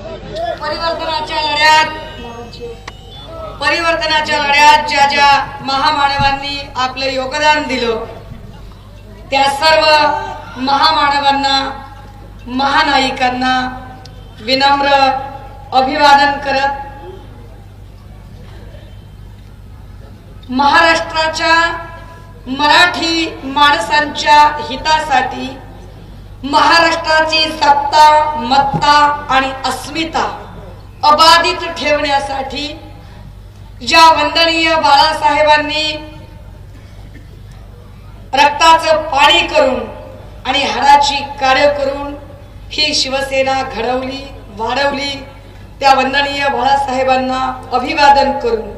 परिवर्तनाच्या लढ्यात ज्या ज्या महामानवांनी आपलं योगदान दिलं त्या सर्व महामानवांना महानायिकांना विनम्र अभिवादन करत महाराष्ट्राच्या मराठी माणसांच्या हितासाठी महाराष्ट्राची सत्ता मत्ता आणि अस्मिता अबाधित ठेवण्यासाठी ज्या वंदनीय बाळासाहेबांनी रक्ताचं पाणी करून आणि हाडाची काढ करून ही शिवसेना घडवली वाढवली त्या वंदनीय बाळासाहेबांना अभिवादन करून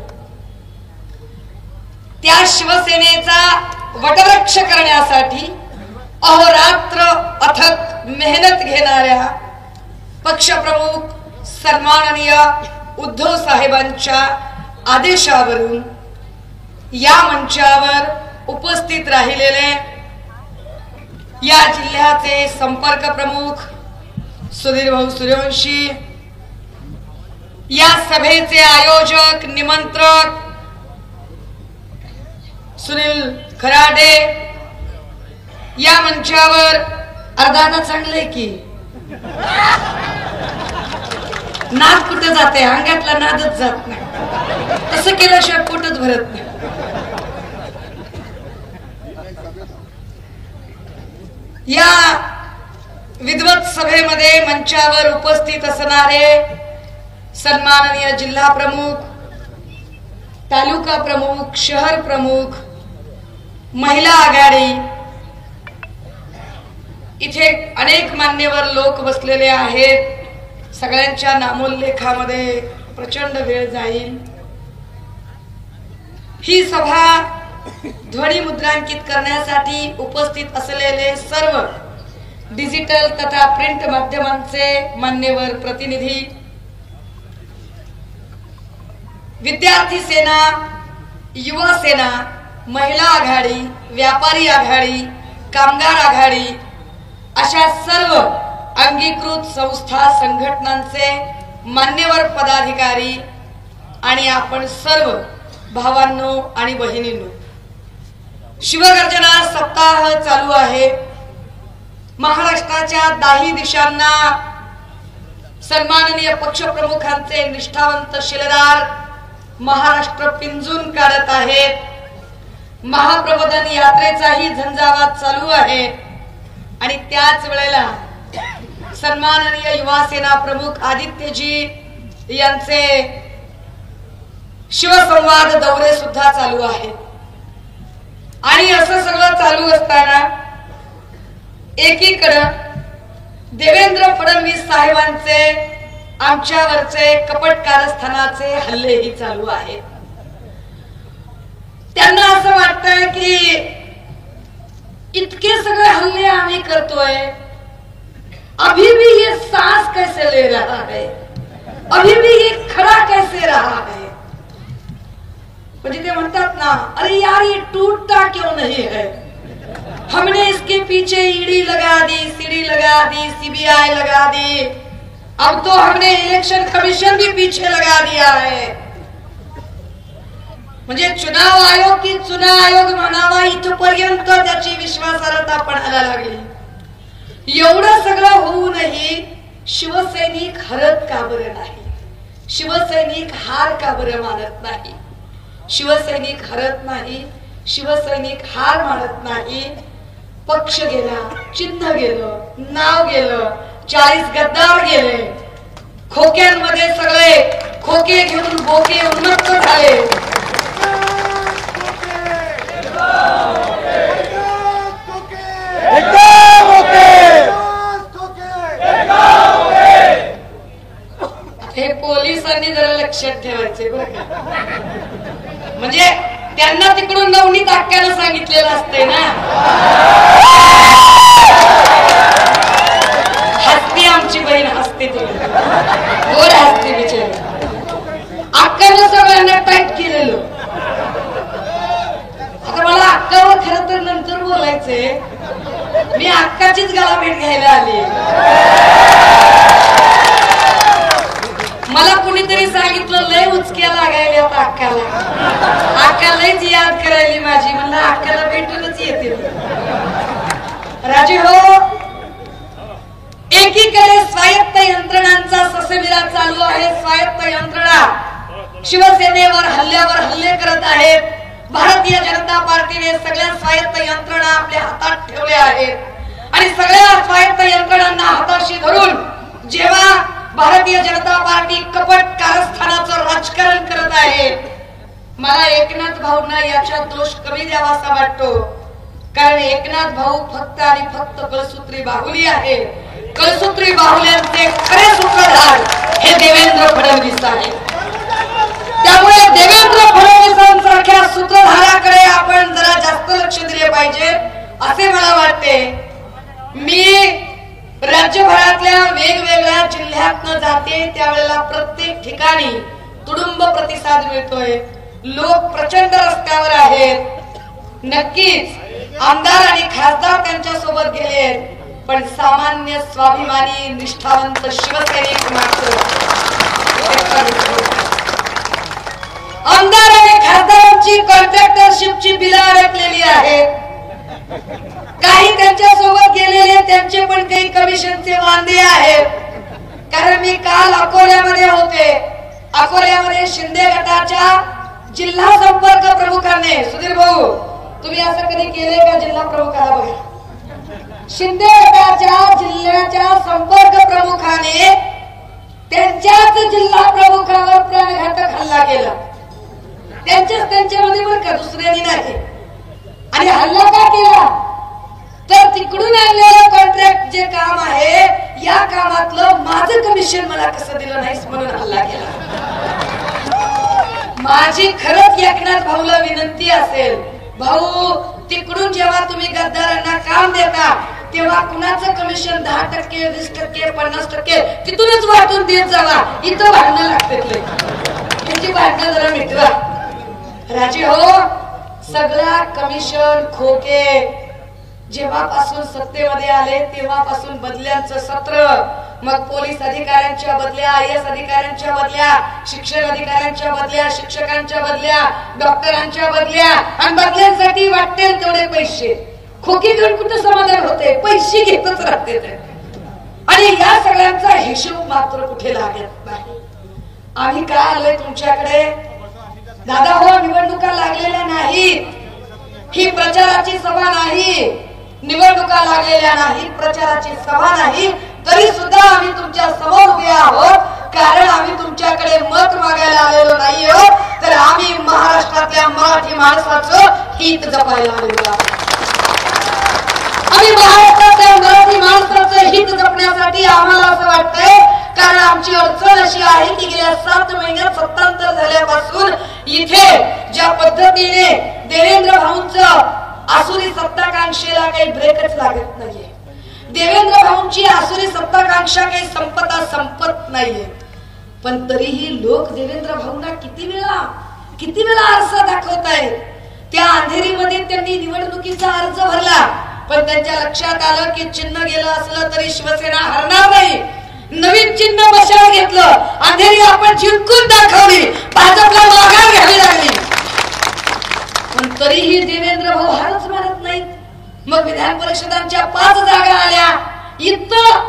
त्या शिवसेनेचा वटवृक्ष करण्यासाठी अहोरात्र अथक मेहनत घेणाऱ्या पक्षप्रमुख सन्माननीय उद्धव साहेबांच्या आदेशावरून या मंचावर उपस्थित राहिलेले या जिल्ह्याचे संपर्क प्रमुख सुधीर भाऊ सूर्यवंशी, या सभेचे आयोजक निमंत्रक सुनील खराडे, या मंचावर अर्धा चांगले की नाद कुठे जाते, अंगातला नादच जात नाही, तसं केल्याशिवाय पोटच भरत नाही. या विद्वत सभेमध्ये मंचावर उपस्थित असणारे सन्माननीय जिल्हा प्रमुख, तालुका प्रमुख, शहर प्रमुख, महिला आघाडी, इथे अनेक मान्यवर लोक बसलेले आहेत. सगळ्यांच्या नामोल्लेखामध्ये प्रचंड वेळ जाईल. ही सभा ध्वनी मुद्रांकित करण्यासाठी उपस्थित असलेले सर्व डिजिटल तथा प्रिंट माध्यमांचे मान्यवर प्रतिनिधी, विद्यार्थी सेना, युवा सेना, महिला आघाडी, व्यापारी आघाडी, कामगार आघाडी अशा सर्व अंगीकृत संस्था संघटनांचे मान्यवर पदाधिकारी आणि आपण सर्व भावांनो आणि बहिणींनो, शिवगर्जना सप्ताह चालू आहे. महाराष्ट्राच्या 10 दिशांना सन्माननीय पक्षप्रमुखांचे निष्ठावंत शिलेदार महाराष्ट्र पिंजून काढत आहेत. महाप्रबोधन यात्रेचाही झंझावात चालू आहे आणि त्याच वेळेला सन्माननीय युवा सेना प्रमुख आदित्यजी यांचे शिवसंवाद दौरे सुद्धा चालू आहेत. आणि असं सगळं चालू असताना एकीकडे देवेंद्र फडणवीस साहेबांचे आमच्यावरचे कपट कारस्थानाचे हल्लेही चालू आहेत. त्यांना असं वाटतंय की इतके सगळे हल्ले आम्ही करतोय, अभी भी ये सांस कैसे ले रहा है, अभी भी ये खड़ा कैसे रहा है. म्हणजे ते म्हणतात ना, अरे यार ये टूटता क्यों नहीं है. हमने इसके पीछे ईडी लगा दी, सीडी लगा दी, सीबीआई लगा दी, अब तो हमने इलेक्शन कमीशन भी पीछे लगा दिया है. म्हणजे चुनाव आयोग की चुनाव आयोग म्हणावा इथपर्यंत त्याची विश्वासार्हता पणाला लागली. एवढं सगळं होऊनही शिवसैनिक हरत का बरं नाही, शिवसैनिक हार का बरं मानत नाही. शिवसैनिक हरत नाही, शिवसैनिक हार मानत नाही. पक्ष गेला, चिन्ह गेलं, नाव गेलं, 40 गद्दार गेले, खोक्यांमध्ये सगळे खोके घेऊन बोके उन्मत्त झाले. हे पोलिसांनी जरा लक्षात ठेवायचे बरं का, म्हणजे त्यांना तिकडून नवनीत अक्काला सांगितलेलं असते ना. हसते आमची बहीण, हसते ती गोड हसते बिचारी. अक्काला सगळ्यांना टाईट केलेलं. आता मला अक्कावर खरं तर नंतर बोलायचंय, मी अक्काचीच गालाभेट घ्यायला आली. अक्कालाच याद करायली माझी, म्हणलं अक्काला भेटूनच येते. राजे हो, एकीकडे स्वायत्त यंत्रणांचा ससेमिरा चालू आहे. स्वायत्त यंत्रणा शिवसेनेवर हल्ले करत आहेत. भारतीय जनता पार्टीने सगळ्या स्वायत्त यंत्रणा आपल्या हातात ठेवल्या आहेत आणि सगळ्या स्वायत्त यंत्रणांना हाताशी धरून जेव्हा भारतीय जनता पार्टी कपट कारस्थानाचं राजकारण करत आहे, मला एकनाथ भाऊंना याच्यात दोष कमी द्यावासा वाटतो. कारण एकनाथ भाऊ फक्त आणि फक्त कळसूत्री बाहुली आहे. कळसूत्री बाहुल्यांचे खरे सूत्रधार हे देवेंद्र फडणवीस आहे. त्यामुळे देवेंद्र फडणवीसांसारख्या सूत्रधाराकडे आपण जरा जास्त लक्ष दिले पाहिजे असे मला वाटते. मी राज्यभरातल्या वेगवेगळ्या जिल्ह्यातनं जाते त्यावेळेला प्रत्येक ठिकाणी तुडुंब प्रतिसाद मिळतोय. लोक प्रचंड रस्त्यावर आहेत. नक्कीच आमदार आणि खासदार त्यांच्या सोबत गेले, पण सामान्य स्वाभिमानी निष्ठावंत शिवसैनिक मात्र आमदार आणि खासदारांची कॉन्ट्रॅक्टरशिपची बिलं अडकलेली आहेत. काही त्यांच्या सोबत गेलेले त्यांचे पण काही कमिशनचे वांदे आहेत. कारण मी काल अकोल्यामध्ये होते. अकोल्यामध्ये शिंदे गटाच्या जिल्हा संपर्क प्रमुखाने, सुधीर भाऊ तुम्ही असं कधी केले का जिल्हा प्रमुखाला बघा, शिंदे गटाच्या जिल्ह्याच्या संपर्क प्रमुखाने त्यांच्याच जिल्हा प्रमुखावर प्राणघातक हल्ला केला. त्यांच्यामध्ये बरं का, दुसऱ्यानी नाही. आणि हल्ला का केला तर तिकडून आणलेलं कॉन्ट्रॅक्ट जे काम आहे या कामातलं माझं कमिशन मला कसं दिलं नाहीस म्हणून हल्ला केला. माझी खरंच एकनाथ भाऊला विनंती असेल, भाऊ तिकडून जेव्हा तुम्ही गद्दारांना काम देता तेव्हा कुणाचं कमिशन 10%, 20%, 50% तिथूनच वाटून देत जावा. इथं भांडणं लागते, त्याची भांडणं जरा मिटवा. राजे हो, सगळा कमिशन खोके जेव्हापासून सत्तेमध्ये आले तेव्हापासून बदल्यांचं सत्र. मग पोलीस अधिकाऱ्यांच्या बदल्या, IAS अधिकाऱ्यांच्या बदल्या, शिक्षक अधिकाऱ्यांच्या बदल्या, शिक्षकांच्या बदल्या, डॉक्टरांच्या बदल्या आणि बदल्यांसाठी वाटतील तेवढे पैसे. खोकी घेऊन कुठं समाधान होते, पैसे घेतच राहते. आणि या सगळ्यांचा हिशोब मात्र कुठे लागत नाही. आम्ही काय आलोय तुमच्याकडे दादा हो, निवडणुका लागलेल्या नाहीत, ही प्रचाराची सभा नाही. निवडणुका लागलेल्या नाहीत, प्रचाराची सभा नाही, तरी सुद्धा आम्ही तुमच्या समोर उभे आहोत. कारण आम्ही तुमच्याकडे मत मागायला आलेलो नाही आहोत, तर आम्ही महाराष्ट्रातल्या मराठी माणसाचं हित जपायला आलेलो आहोत. आम्ही महाराष्ट्रातल्या मराठी माणसाचं हित जपण्यासाठी आम्हाला असं वाटतंय, कारण आमची अडचण अशी आहे की गेल्या 7 महिन्यात सत्तांतर झाल्यापासून इथे ज्या पद्धतीने देवेंद्र भाऊंचं आसुरी सत्ताकांक्षेला काही ब्रेकच लागत नाहीये. देवेंद्र भाऊंची आसुरी सत्ताकांक्षा काही संपत नाहीये. पण तरीही लोक देवेंद्र भाऊंना किती वेळा आरसा दाखवतायत. त्या अंधेरीमध्ये त्यांनी निवडणुकीचा अर्ज भरला, पण त्यांच्या लक्षात आलं की चिन्ह गेलं असलं तरी शिवसेना हरणार नाही. नवीन चिन्ह मशाल घेतलं, अंधेरी आपण जिंकून दाखवली, भाजपला माघार घ्यावी लागली. पण तरीही देवेंद्र भाऊ हारच मानत नाहीत. मग विधान परिषदांच्या 5 जागा आल्या. इथं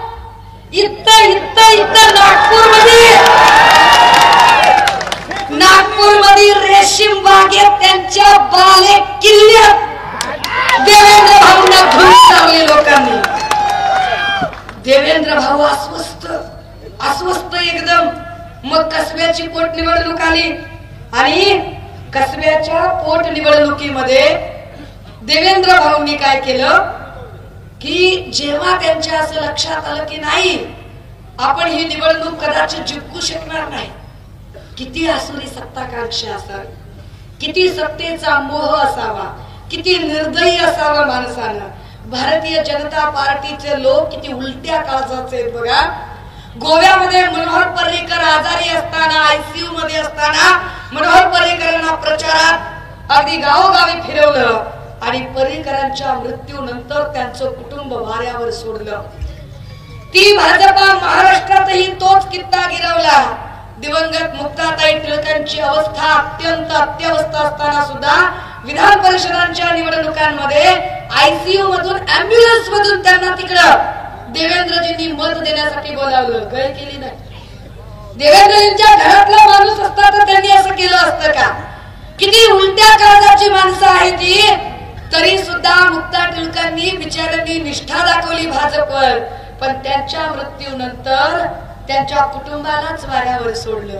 नागपूरमध्ये रेशीम बागेत त्यांच्या बाले किल्ल्यात देवेंद्र भाऊंना धुळी लावली लोकांनी. देवेंद्र भाऊ अस्वस्थ एकदम. मग कसब्याची पोटनिवडणूक आली आणि कसब्याच्या पोटनिवडणुकीमध्ये देवेंद्र भाऊंनी काय केलं की जेव्हा त्यांच्या असं लक्षात आलं की नाही आपण ही निवडणूक कदाचित जिंकू शकणार नाही, किती आसुरी सत्ताकांक्षा असावी, किती सत्तेचा मोह असावा, किती निर्दयी असावं माणसानं. भारतीय जनता पार्टीचे लोक किती उलट्या काळजाचे आहेत बघा. गोव्यामध्ये मनोहर पर्रीकर आजारी असताना, ICU मध्ये असताना मनोहर पर्रीकरांना प्रचारात अगदी गावोगावी फिरवलं आणि पर्रीकरांच्या मृत्यूनंतर त्यांचं कुटुंब वाऱ्यावर सोडलं. ती भाजपा महाराष्ट्रातही तोच कित्ता गिरवला. दिवस दिवंगत मुक्ताताई टिळकांची अवस्था अत्यंत अत्यवस्था असताना सुद्धा विधान परिषदांच्या निवडणुकांमध्ये आयसीयू मधून अँब्युलन्स मधून त्यांना तिकडं देवेंद्रजींनी मत देण्यासाठी बोलावलं. गय केली नाही. देवेंद्रजींच्या घरातला माणूस असता तर त्यांनी असं केलं असतं का? किती उलट्या काळजाची माणसं आहे ती, तरी सुद्धा मुक्ता टिळकांनी बिचाऱ्यांनी निष्ठा दाखवली भाजपवर. पण त्यांच्या मृत्यूनंतर त्यांच्या कुटुंबालाच वाऱ्यावर सोडलं.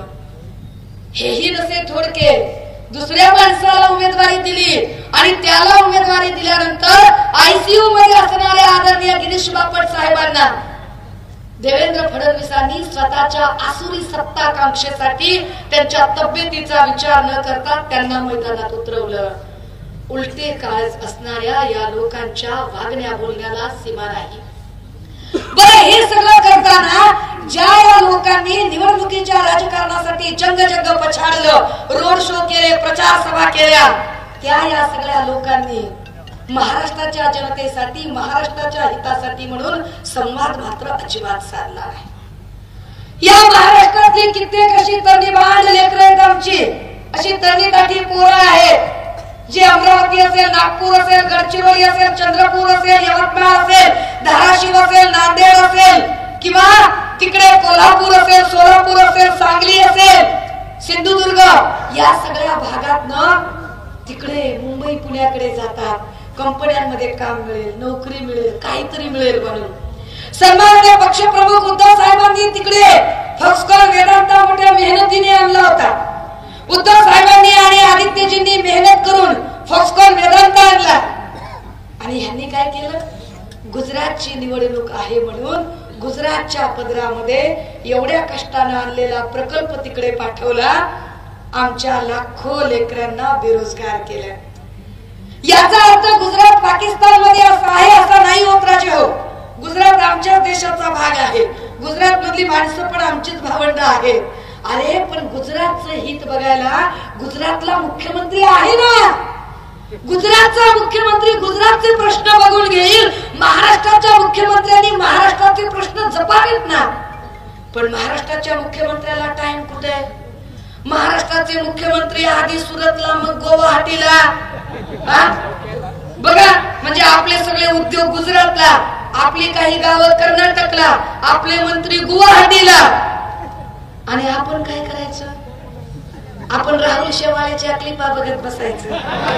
हेही नसे थोडके, दुसऱ्या माणसाला उमेदवारी दिली आणि त्याला उमेदवारी दिल्यानंतर आयसीयू मध्ये असणाऱ्या आदरणीय गिरीश बापट साहेबांना देवेंद्र फडणवीसांनी स्वतःच्या आसुरी सत्ताकांक्षेसाठी त्यांच्या तब्येतीचा विचार न करता त्यांना मैदानात उतरवलं. उलटे काळज असणाऱ्या या लोकांच्या वागण्या बोलण्याला सीमा नाही. बरं, हे सगळं करताना ज्या या लोकांनी निवडणुकीच्या राजकारणासाठी जंग पछाडलं, रोड शो केले, प्रचार सभा केल्या, त्या या सगळ्या लोकांनी महाराष्ट्राच्या जनतेसाठी, महाराष्ट्राच्या हितासाठी म्हणून संवाद मात्र अजिबात साधला नाही. या महाराष्ट्रातली कित्येक अशी तरणी बांड लेकरं आहेत आमची, अशी तरणी काठी पोरं आहेत जे अमरावती असेल, नागपूर असेल, गडचिरोली असेल, चंद्रपूर असेल, यवतमाळ असेल, धाराशिव असेल, नांदेड असेल किंवा तिकडे कोल्हापूर असेल, सोलापूर असेल, सांगली असेल, सिंधुदुर्ग, या सगळ्या भागातनं तिकडे मुंबई पुण्याकडे जातात. कंपन्यांमध्ये काम मिळेल, नोकरी मिळेल, काहीतरी मिळेल म्हणून. सन्माननीय पक्षप्रमुख उद्धव साहेबांनी तिकडे फॉक्सकॉन वेदांता मोठ्या मेहनतीने आणला होता. उद्धव साहेबांनी आणि आदित्यजींनी मेहनत करून फॉक्सकॉन वेदांता आणला आणि ह्यांनी काय केलं? गुजरातची निवडणूक आहे म्हणून गुजरातच्या पदरामध्ये एवढ्या कष्टाने आणलेला प्रकल्प तिकडे पाठवला. आमच्या लाखो लेकरांना बेरोजगार केलं. याचा अर्थ गुजरात पाकिस्तान मध्ये आहे असा नाही होत राजे हो. गुजरात आमच्या देशाचा भाग आहे. गुजरात मधली माणसं पण आमचीच भावंड आहेत. अरे पण गुजरातचं हित बघायला गुजरातला मुख्यमंत्री आहे ना. गुजरातचा मुख्यमंत्री गुजरातचे प्रश्न बघून घेईल. महाराष्ट्राच्या मुख्यमंत्र्यांनी महाराष्ट्राचे प्रश्न जपावेत ना. पण महाराष्ट्राच्या मुख्यमंत्र्याला टाइम कुठे? महाराष्ट्राचे मुख्यमंत्री आधी सुरतला, मग गुवाहाटीला. बघा, म्हणजे आपले सगळे उद्योग गुजरातला, आपली काही गावं कर्नाटकला, आपले मंत्री गुवाहाटीला. आणि आपण काय करायचं? आपण राहुल शेवाळेच्या क्लिपा बघत बसायचं.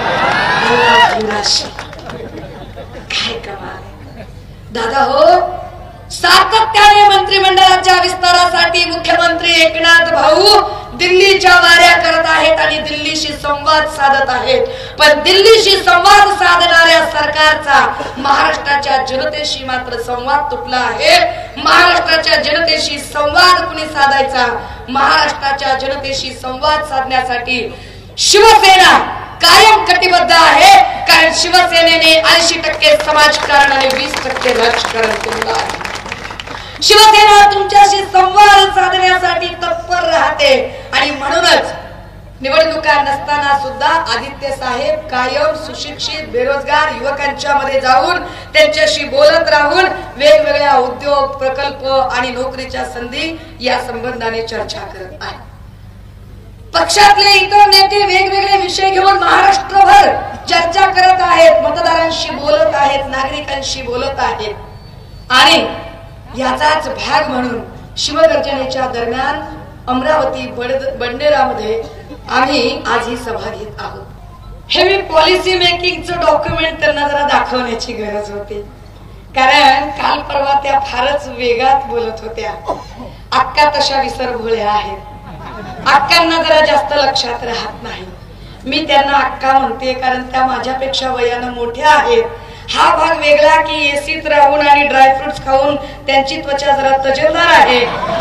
काय कमाल दादा हो. सातत्याने मंत्रिमंडळाच्या विस्तारासाठी मुख्यमंत्री एकनाथ भाऊ दिल्लीच्या वाऱ्या करत आहेत आणि दिल्लीशी संवाद साधत आहेत. पण दिल्लीशी संवाद साधणाऱ्या सरकारचा महाराष्ट्राच्या जनतेशी मात्र संवाद तुटला आहे. महाराष्ट्राच्या जनतेशी संवाद कुणी साधायचा? महाराष्ट्राच्या जनतेशी संवाद साधण्यासाठी शिवसेना कायम कटिबद्ध आहे. कारण शिवसेनेने 80% समाजकारण आणि 20% राजकारण केलं आहे. शिवसेना तुमच्याशी संवाद साधण्यासाठी तत्पर राहते आणि म्हणूनच निवडणुका नसताना सुद्धा आदित्य साहेब कायम सुशिक्षित बेरोजगार युवकांच्या मध्ये जाऊन त्यांच्याशी बोलत राहून वेगवेगळ्या उद्योग, प्रकल्प आणि नोकरीच्या संधी या संबंधाने चर्चा करत आहेत. पक्षातले इतर नेते वेगवेगळे विषय घेऊन महाराष्ट्रभर चर्चा करत आहेत, मतदारांशी बोलत आहेत, नागरिकांशी बोलत आहेत. आणि याचाच भाग म्हणून शिवगर्जनेच्या दरम्यान अमरावती बंडेरामध्ये आम्ही आज ही सभा घेत आहोत. हे मी पॉलिसी मेकिंगचं डॉक्युमेंट त्यांना जरा दाखवण्याची गरज होती. कारण काल परवा त्या फारच वेगात बोलत होत्या. अक्का तशा विसरभोळ्या आहेत. अक्कांना जरा जास्त लक्षात राहत नाही. मी त्यांना अक्का म्हणते कारण त्या माझ्यापेक्षा वयानं मोठ्या आहेत. हा भाग वेगळा की एसीत राहून आणि ड्रायफ्रुट्स खाऊन त्यांची त्वचा जरा तजेलदार आहे.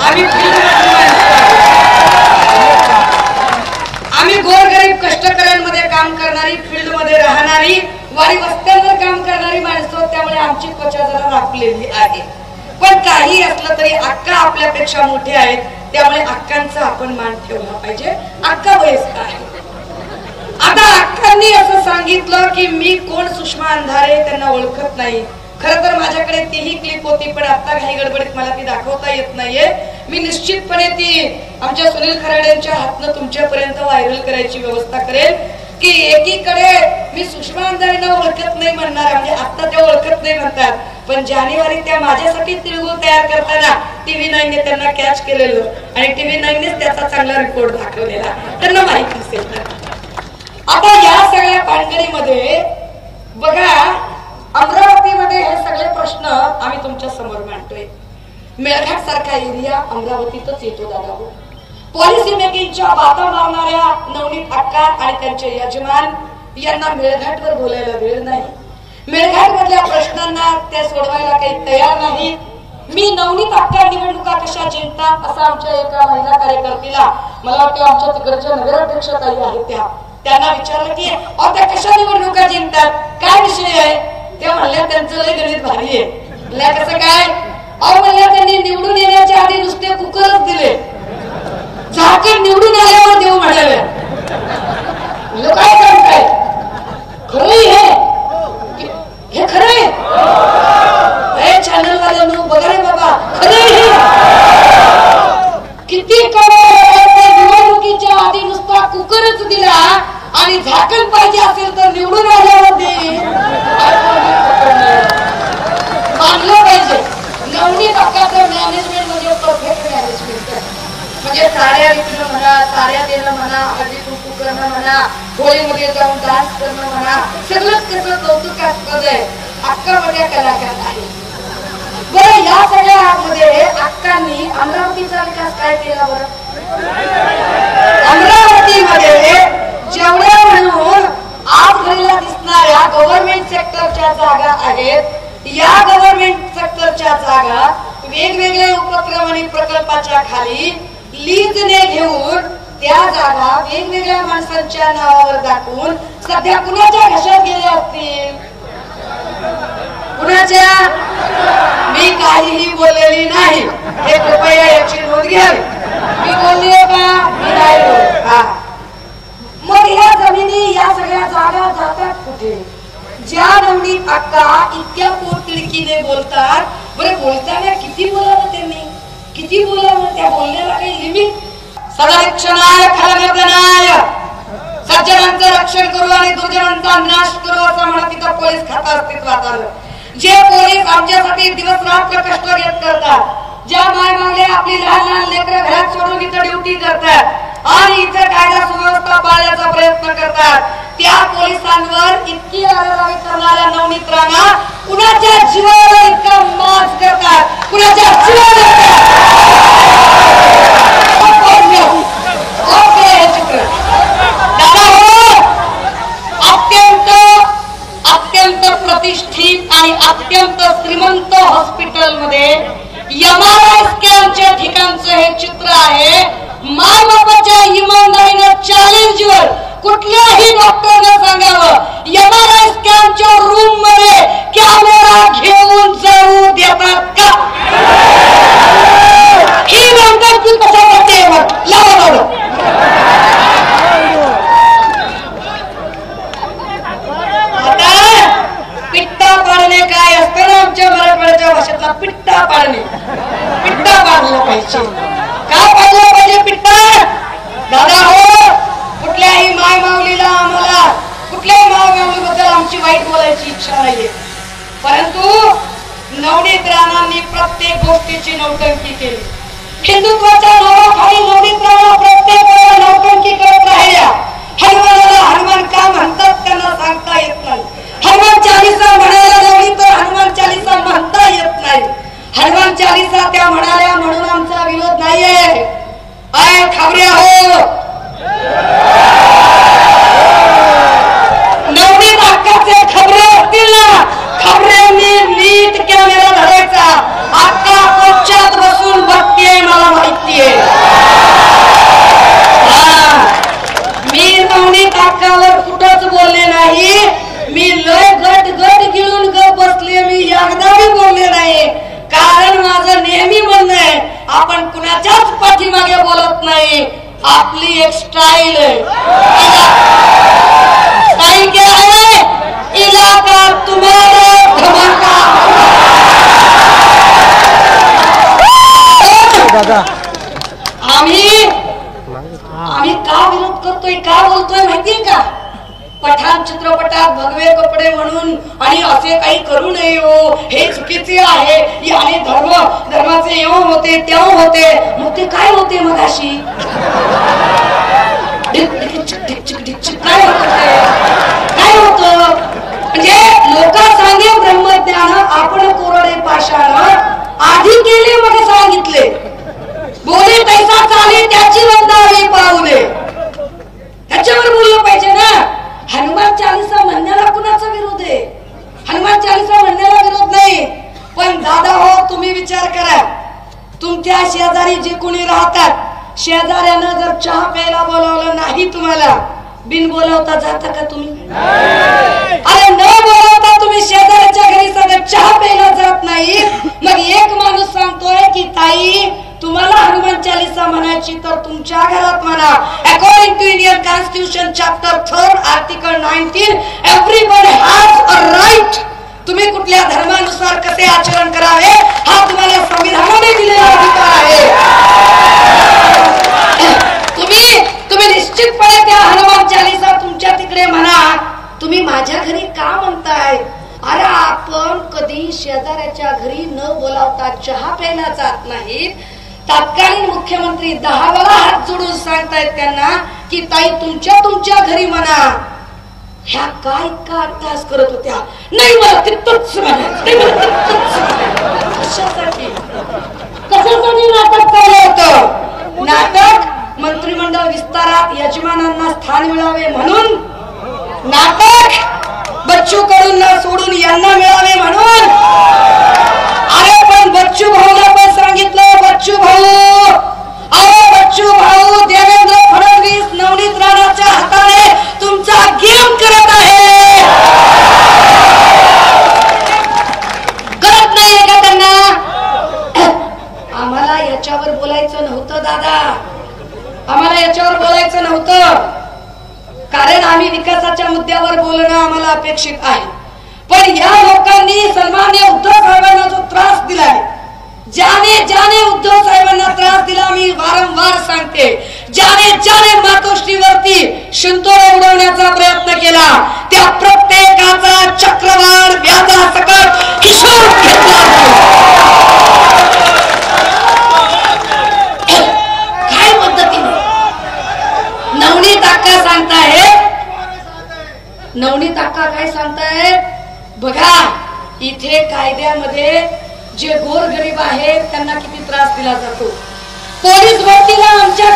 आम्ही गोरगरीब कष्टकऱ्यांमध्ये काम करणारी, फील्ड मध्ये राहणारी, वाडी वस्त्यांवर काम करणारी माणसं, त्यामुळे आमची त्वचा जरा राखलेली आहे. पण काही असलं तरी अक्का आपल्यापेक्षा मोठे आहेत, त्यामुळे अक्कांचा आपण मान ठेवला पाहिजे. अक्का वयस्कर आहे. आता अक्कांनी असं सांगितलं की मी कोण सुषमा अंधारे त्यांना ओळखत नाही. खरं तर माझ्याकडे तीही क्लिप होती, पण आता काही गडबडीत मला ती दाखवता येत नाहीये. मी निश्चितपणे ती आमच्या सुनील खराडेंच्या हातनं तुमच्यापर्यंत व्हायरल करायची व्यवस्था करेल. की एकीकडे मी सुषमा अंधारेंना ओळखत नाही म्हणणार, म्हणजे आता ते ओळखत नाही म्हणतात, पण जानेवारी त्या माझ्यासाठी तिळगुळ तयार करताना TV9 ने त्यांना कॅच केलेलं आणि TV9नेच त्याचा चांगला रिपोर्ट दाखवलेला, त्यांना माहिती असेल. आता या सगळ्या भानगडीमध्ये बघा, अमरावतीमध्ये हे सगळे प्रश्न आम्ही तुमच्या समोर मांडतोय. मेळघाट सारखा एरिया अमरावतीतच येतो दादा हो. पॉलिसी मेकिंगच्या बाता मारणाऱ्या नवनीत अक्का आणि त्यांचे यजमान यांना मेळघाटवर बोलायला वेळ नाही. मेळघाट मधल्या प्रश्नांना त्या सोडवायला काही तयार नाही. मी नवनीत अक्का निवडणुका कशा जिंकतात असं आमच्या एका महिला कार्यकर्तीला, मला वाटतं आमच्या तिकडच्या नगराध्यक्ष ताई आहेत त्यांना विचारलं की त्या कशा निवडणुका जिंकतात, काय विषय आहे. ते म्हणल्या त्यांचं लय गणित भारी आहे. म्हणल्या कसं काय, म्हणल्या त्यांनी निवडून येण्याच्या आधी नुसते कुकरच दिले, झाकण निवडून आल्यावर देऊ म्हणाले. काय सांगताय, खरंय हे खरंय. हे चॅनल वाल्यांनो बघा रे बाबा, खरंय. किती निवडणुकीच्या आधी नुसता कुकरच दिला आणि झाकण पाहिजे असेल तर निवडून आल्यावर दे. मानलं पाहिजे. नवनीत अक्काचं मॅनेजमेंट म्हणजे परफेक्ट मॅनेजमेंट, म्हणजे साड्या विकणं म्हणा, साड्या देणं म्हणा, हळदी कुंकू करणं म्हणा, होळीमध्ये जाऊन डान्स करणं म्हणा, सगळंच कसं कौतुकास्पद आहे. अक्का मोठ्या कलाकार आहे. बरं, या सगळ्यामध्ये अक्कांनी अमरावतीचा विकास काय केला बरं. अमरावतीमध्ये जेवढ्या म्हणून आज घरीला दिसणाऱ्या गव्हर्नमेंट सेक्टरच्या जागा आहेत, या गव्हर्नमेंट सेक्टरच्या जागा वेगवेगळे उपक्रम आणि प्रकल्पाच्या खाली लीजने घेऊन त्या जागा वेगवेगळ्या माणसांच्या नावावर दाखवून सध्या कुणाच्या घशात गेल्या असतील. कुणाच्या. मी काहीही बोललेली नाही, हे कृपया याची नोंद घ्यावी. मी बोलली का, मी नाही बोलले. मग या जमिनी, या सगळ्या जागा जातात कुठे. ज्या नवनीत अक्का इतक्या पोटतिडकीने बोलतात, बरं बोलताना किती बोलावं त्यांनी, किती बोलावं, त्या बोलण्याला काही लिमिट. सदारक्षणाय खलगर्दनाय, सज्जनांचं रक्षण करू आणि दुर्जनांचा नाश करू असं म्हणत तिथं पोलीस खातं अस्तित्वात आलं. जे पोलीस आमच्यासाठी दिवस रात्र कष्ट घेत करतात, ज्या माय मावल्या आपली लहान लहान लेकरं घरात सोडून इथं ड्युटी करतात आणि इथं कायदा सुव्यवस्था पाळण्याचा प्रयत्न करतात, त्या पोलिसांवर इतकी आरडाओरड करणाऱ्या नवनीत राणा कुणाच्या जीवावर इतका माज करतात, कुणाच्या जीवावर अत्यंत प्रतिष्ठित आणि अत्यंत श्रीमंत हॉस्पिटल मध्ये MRI स्कॅनच्या ठिकाणचं हे चित्र आहे. मायबापाच्या इमानदारीनं चॅलेंजवर कुठल्याही डॉक्टरने सांगावं, MRI स्कॅनच्या रूम मध्ये कॅमेरा घेऊन जाऊ देतात का. ही नंतर ती कशा करते पिट्टा पाडणे काय असतं ना, आमच्या मराठवाड्याच्या भाषेतला पिट्टा पाडणे. पिट्टा पाडलं पाहिजे. का पाडलं पाहिजे पिट्टा दादा हो. कुठल्याही माय माऊलीला, आम्हाला कुठल्याही माय माऊलीबद्दल आमची वाईट बोलायची इच्छा नाहीये, परंतु नवनीत राणांनी प्रत्येक गोष्टीची नौटंकी केली. हिंदुत्वाच्या नावाखाली नवनीत राणा प्रत्येक वेळेला नौटंकी करत राहिल्या. हनुमानाला हनुमान का म्हणतात त्यांना सांगता येत नाही. हनुमान चालीसा म्हणायला लावली तर हनुमान चालीसा म्हणता येत नाही. हनुमान चालीसा त्या म्हणाल्या म्हणून आमचा विरोध नाहीये. आय खाबऱ्या हो, नवनीत अक्काचे खबरे असतील ना, खबऱ्यांनी नीट कॅमेरा धरायचा. अक्का कोच्यात बसून बघतीये, मला माहितीये. मी नवनीत अक्कावर कुठंच बोलले नाही. मी लय गट गिळून ग बसले, मी एकदाही बोलले नाही. कारण माझं नेहमी म्हणणं आहे, आपण कुणाच्याच पाठीमागे बोलत नाही. आपली एक स्टाईल आहे. स्टाईल क्या है, इलाका तुम्हारा धमाका। आम्ही का विरोध करतोय, का बोलतोय माहितीये का? पठाण चित्रपटात भगवे कपडे म्हणून आणि असे काही करू नये हो, हे चुकीचे आहे, याने धर्माचे एवढ होते तेव्हा होते. मग ते काय होते मगाशी? काय होत काय होत? म्हणजे लोक सांगे ब्रह्मज्ञान आपण कोरडे पाषाण, आधी केले मग सांगितले. बोले पैसा चाले त्याची वंदावी पाऊले, त्याच्यावर बोललं पाहिजे ना. हनुमान चालीसा म्हणण्याला कुणाचा विरोध आहे? हनुमान चालीसा म्हणण्याला विरोध नाही. पण दादा हो, तुम्ही विचार करा, तुमच्या शेजारी जे कोणी राहतात, शेजाऱ्यानं जर चहा प्यायला बोलावलं नाही तुम्हाला, बिन बोलावता जाता का तुम्ही? अरे न बोलावता तुम्ही शेजाऱ्याच्या घरी सगळं चहा प्यायला जात नाही. मग एक माणूस सांगतोय की ताई तुम्हाला हनुमान चालीसा म्हणायची तर तुमच्या घरात म्हणा. According to Indian constitution chapter 3 article 19 everyone has a right. तुम्ही कुठल्या धर्मानुसार कसे आचरण करावे हा तुम्हाला संविधानाने दिलेला अधिकार आहे. तुम्ही निश्चितपणे त्या हनुमान चालीसा तुमच्या तिकडे म्हणा. तुम्ही माझ्या घरी का म्हणताय? अरे आपण कधी शेजाऱ्याच्या घरी न बोलावता चहा प्यायला जात नाही. तत्कालीन मुख्यमंत्री 10 वेळा हात जोडून सांगतायत त्यांना की ताई तुमच्या घरी म्हणा. ह्या काय का तास करत होत्या? नाही मला तिथंच म्हणायचं. कशासाठी नाटक चालू होतं? नाटक मंत्रिमंडळ विस्तारात यजमानांना स्थान मिळावे म्हणून, नाटक बच्चू कडूंना सोडून यांना मिळावे म्हणून. अरे पण बच्चू भाऊला पण सांगितलं, बच्चू भाऊ, अरे बच्चू भाऊ, देवेंद्र फडणवीस नवनीत राणाच्या हाताने तुमचा गेम करत आहे. करत नाहीये का त्यांना? आम्हाला याच्यावर बोलायचं नव्हतं दादा, आम्हाला याच्यावर बोलायचं नव्हतं, कारण आम्ही विकासाच्या मुद्द्यावर बोलणं आम्हाला अपेक्षित आहे. पण या लोकांनी सन्माननीय उद्धव साहेबांना जो त्रास दिलाय, ज्याने उद्धव साहेबांना त्रास दिला, मी वारंवार सांगते, ज्याने मातोश्रीवरती शिंतोडे उडवण्याचा प्रयत्न केला, त्या प्रत्येकाचा चक्रवाढ व्याजासकट हिशोब घेतला. काय पद्धतीने नवनीत अक्का सांगतायत, नवनीत अक्का काय सांगतायत बघा, इथे कायद्यामध्ये जे गोरगरीब आहेत त्यांना किती त्रास दिला जातो. पोलीस भरतीला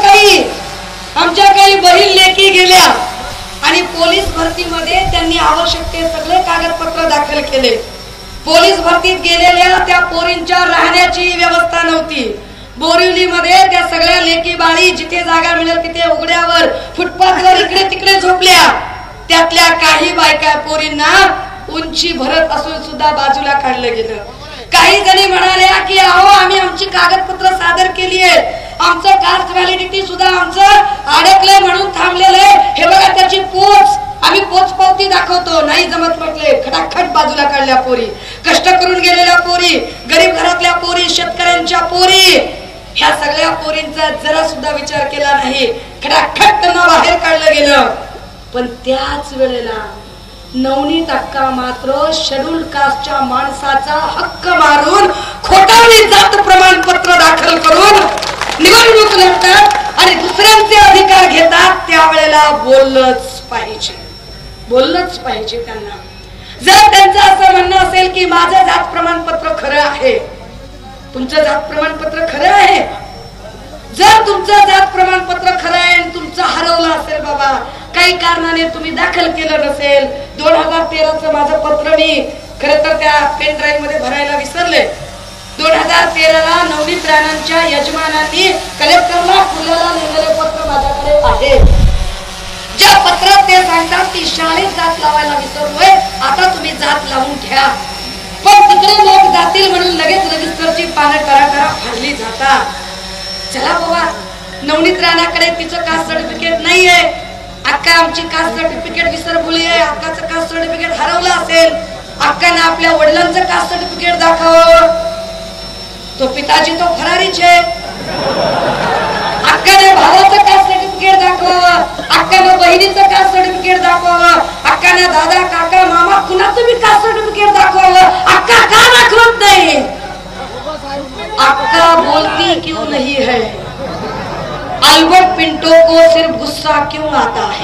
आमच्या काही बहीण लेकी गेल्या आणि पोलीस भरतीमध्ये त्यांनी आवश्यक ते सगळे कागदपत्र दाखल केले. पोलीस भरतीत गेलेल्या त्या पोरींच्या राहण्याची व्यवस्था नव्हती. बोरिवलीमध्ये त्या सगळ्या लेकी बाळी जिथे जागा मिळेल तिथे उघड्यावर फुटपाथवर इकडे तिकडे झोपल्या. त्यातल्या काही बायका पोरींना उंची भरत असून सुद्धा बाजूला काढलं गेलं. काही जणी म्हणाल्या की अहो आम्ही आमची कागदपत्र सादर केली आहेत, आमचं कास्ट व्हॅलिडिटी सुद्धा आमचं अडकलंय म्हणून थांबलेलंय, हे बघा त्याची पोच, आम्ही पोच पावती दाखवतो. नाही जमत म्हटले, खटाखट बाजूला काढल्या पोरी. कष्ट करून गेलेल्या पोरी, गरीब घरातल्या पोरी, शेतकऱ्यांच्या पोरी, ह्या सगळ्या पोरींचा जरा सुद्धा विचार केला नाही. खटाखट त्यांना बाहेर काढलं गेलं. पण त्याच वेळेला नवनीत अक्का मात्र शेड्यूल कास्टच्या माणसाचा हक्क मारून खोटारडी जात प्रमाणपत्र दाखल करून निवडणूक लढतात आणि दुसऱ्यांचे अधिकार घेतात. त्यावेळेला बोललंच पाहिजे त्यांना. जर त्यांचं असं म्हणणं असेल की माझं जात प्रमाणपत्र खरं आहे, तुमचं जात प्रमाणपत्र खरं आहे, जर तुमचं जात प्रमाणपत्र खरं आहे आणि तुमचं हरवलं असेल बाबा, काही कारणाने तुम्ही दाखल केलं नसेल, 2013चं माझं पत्र मी खरं तर त्या पेन ड्राईव्ह मध्ये भरायला विसरले. 2013ला नवनीत राणांच्या यजमानांनी कलेक्टरला फुलाला लिहिलेले पत्र माझ्याकडे आहे. ज्या पत्रात ते सांगतात की शाळेत जात लावायला विसरलोय, आता तुम्ही जात लावून घ्या. पण तिकडे लोक जातील म्हणून लगेच रजिस्टरची पानं करा फाडली जातात. चला बाबा, नवनीत राणाकडे तिचं कास्ट सर्टिफिकेट नाहीये अक्का आमची कास्ट सर्टिफिकेट विसरभुली आहे, अक्काचं कास्ट सर्टिफिकेट हरवलं असेल, अक्काने आपल्या वडिलांचं कास्ट सर्टिफिकेट दाखवावं, तो पिताजी तो फरारीच आहे. अक्काने भावाचं कास्ट सर्टिफिकेट दाखवावं, अक्काने बहिणीचं कास्ट सर्टिफिकेट दाखवावं, अक्काने दादा काका मामा कुणाचं बी कास्ट सर्टिफिकेट दाखवावं. अक्का का दाखवत नाही? अक्का बोलती क्यों नहीं है? अल्बर्ट पिंटो को सिर्फ गुस्सा क्यों आता है?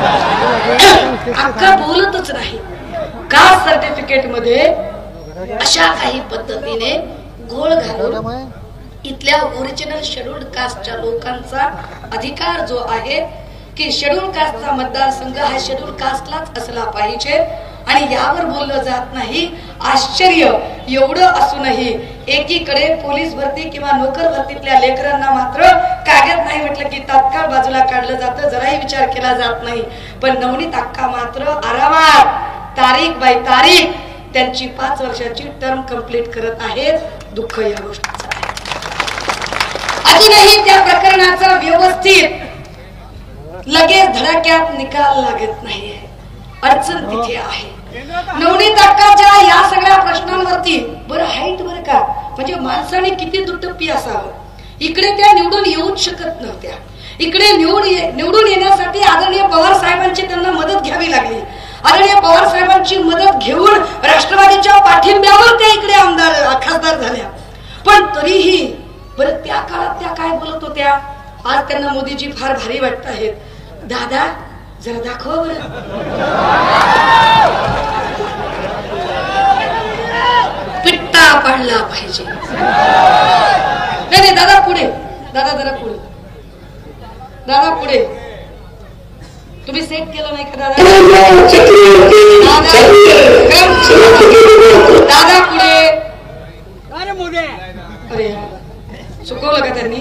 अक्का बोलतच नाही. कास्ट सर्टिफिकेट मध्ये अशा काही पद्धतीने घोळ घालून इथल्या ओरिजिनल शेड्यूल्ड कास्टच्या लोकांचा अधिकार जो आहे की शेड्यूल्ड कास्टचा मतदारसंघ हा शेड्यूल्ड कास्टलाच असला पाहिजे आणि यावर बोललं जात नाही. आश्चर्य एवढं असूनही एकीकडे पोलीस भरती किंवा नोकर भरतीतल्या लेकरांना मात्र कागद नाही म्हटलं की तात्काळ बाजूला काढलं जातं, जराही विचार केला जात नाही. पण नवनीत अक्का मात्र आरामात तारीख बाय तारीख त्यांची 5 वर्षाची टर्म कंप्लीट करत आहेत. दुःख या गोष्टीचं आहे. अजूनही त्या प्रकरणाचा व्यवस्थित लगेच धडाक्यात निकाल लागत नाहीये. अडचण तिथे आहे. नवनीत अक्काच्या या सगळ्या प्रश्नांवरती बरं हाईट बरं का, म्हणजे माणसाने किती दुटप्पी असावं. इकडे त्या निवडून येऊच शकत नव्हत्या. इकडे निवडून येण्यासाठी आदरणीय पवार साहेबांची त्यांना मदत घ्यावी लागली. आदरणीय पवार साहेबांची मदत घेऊन राष्ट्रवादीच्या पाठिंब्यावर त्या इकडे खासदार झाल्या. पण तरीही बरं त्या काळात त्या काय बोलत होत्या? आज त्यांना मोदीजी फार भारी वाटत आहेत. दादा जरा दाखवा बरं. पिट्टा पडला पाहिजे. नाही दादा पुढे, दादा जरा पुढे, दादा पुढे. तुम्ही सेट केलं नाही का दादा? दादा पुढे. अरे चुकवलं का त्यांनी?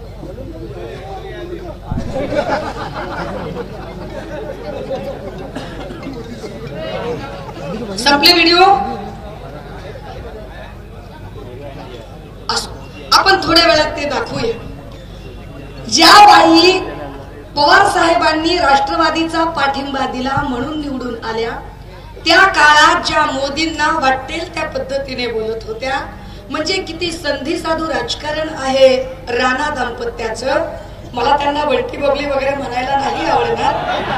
संपले व्हिडिओ. आपण थोड्या वेळात ते दाखवूया. ज्या बाई पवार साहेबांनी राष्ट्रवादीचा पाठिंबा दिला म्हणून निवडून आल्या, त्या काळात ज्या मोदींना वाटेल त्या पद्धतीने बोलत होत्या, म्हणजे किती संधी साधू राजकारण आहे राणा दाम्पत्याचं. मला त्यांना बंटी बबली वगैरे म्हणायला नाही आवडणार,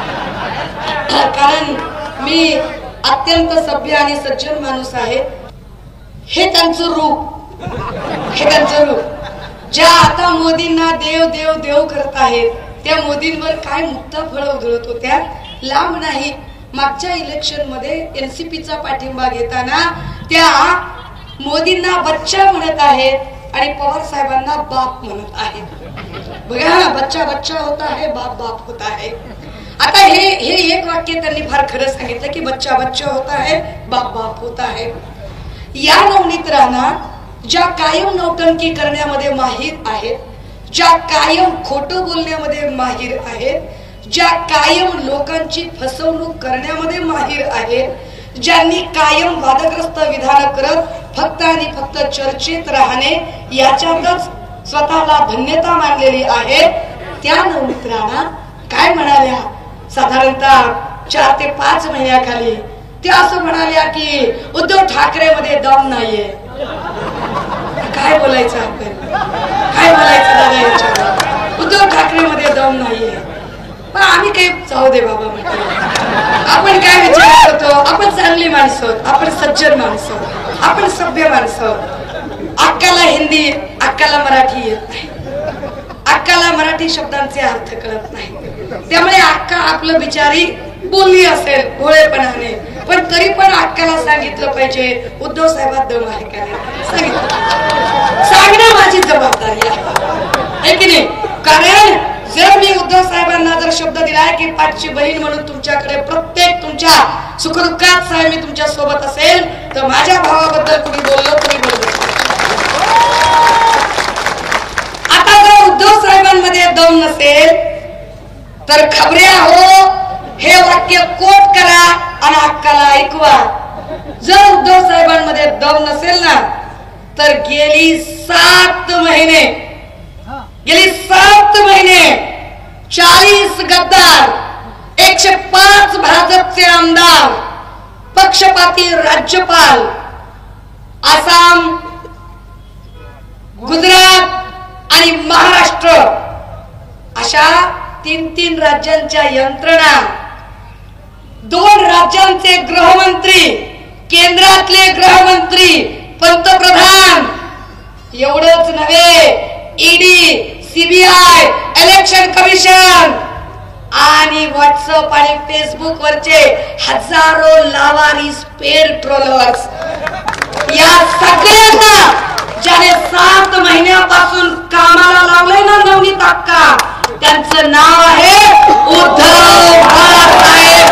कारण मी अत्यंत सभ्य आणि सज्जन माणूस आहे. हे त्यांचं रूप, हे त्यांचं रूप. ज्या आता मोदींना देव देव देव करत आहेत, त्या मोदींवर काय मुक्ता फळं उधळत होत्या. लांब नाही, मागच्या इलेक्शन मध्ये एनसीपीचा पाठिंबा घेताना त्या मोदींना बच्चा म्हणत आहेत आणि पवार साहेबांना बाप म्हणत आहेत. बघा, बच्चा बच्चा होता है, बाप बाप होता है. आता हे एक वाक्य त्यांनी फार खरं सांगितलं की बच्चा बच्चा होता है, बाप बाप होता है. या नवनीत राणा ज्या कायम नौटंकी करण्यामध्ये माहीर आहेत, ज्या कायम खोटं बोलण्यामध्ये माहीर आहेत, ज्या कायम लोकांची फसवणूक करण्यामध्ये माहीर आहेत, ज्यांनी कायम वादग्रस्त विधान करत फक्त आणि फक्त चर्चेत राहणे याच्यातच स्वतःला धन्यता मानलेली आहे, त्या नवनीत राणा काय म्हणाल्या? साधारणतः 4 ते 5 महिन्याखाली त्या असं म्हणाल्या की उद्धव ठाकरे मध्ये दम नाहीये. काय बोलायचं आपण? काय बोलायचं दादा याच्यावर? उद्धव ठाकरे मध्ये दम नाहीये. पण आम्ही काही जाऊ दे बाबा म्हटलं. आपण काय विचार करतो? आपण चांगली माणसं, आपण सज्जन माणसं, आपण सभ्य माणसं. अक्काला हिंदी, अक्काला मराठी येत नाही, अक्काला मराठी शब्दांचे अर्थ कळत नाही. त्यामुळे अक्का आपलं बिचारी बोलली असेल भोळेपणाने, पण तरी पण अक्काला सांगितलं पाहिजे उद्धव साहेबात दम आहे का नाही. सांगणं माझी जबाबदारी आहे की नाही? कारण जर मी उद्धव साहेबांना जर शब्द दिलाय की पाठची बहीण म्हणून तुमच्याकडे प्रत्येक तुमच्या सुखदुःखात साहेब मी तुमच्या सोबत असेल, तर माझ्या भावाबद्दल तुम्ही बोललो तुम्ही बोललो. आता जर उद्धव साहेबांमध्ये दम नसेल तर खबऱ्या हो हे वाक्य कोट करा आणि अक्काला ऐकवा. जर उद्धव साहेबांमध्ये दम नसेल ना तर गेली 7 महिने 40 गद्दार 105 भाजपचे आमदार, पक्षपाती राज्यपाल, आसाम, गुजरात आणि महाराष्ट्र अशा 3 राज्यांच्या यंत्रणा, 2 राज्यांचे गृहमंत्री, केंद्रातले गृहमंत्री, पंतप्रधान, एवढंच नव्हे ईडी, सीबीआय, इलेक्शन कमिशन आणि व्हॉट्सअप आणि फेसबुक वरचे हजारो लावारिस पेड ट्रोलर्स, या सगळ्यांना ज्याने 7 महिन्यापासून कामाला लावलंय ना नवनीत अक्का, त्यांचं नाव आहे उद्धव बाळासाहेब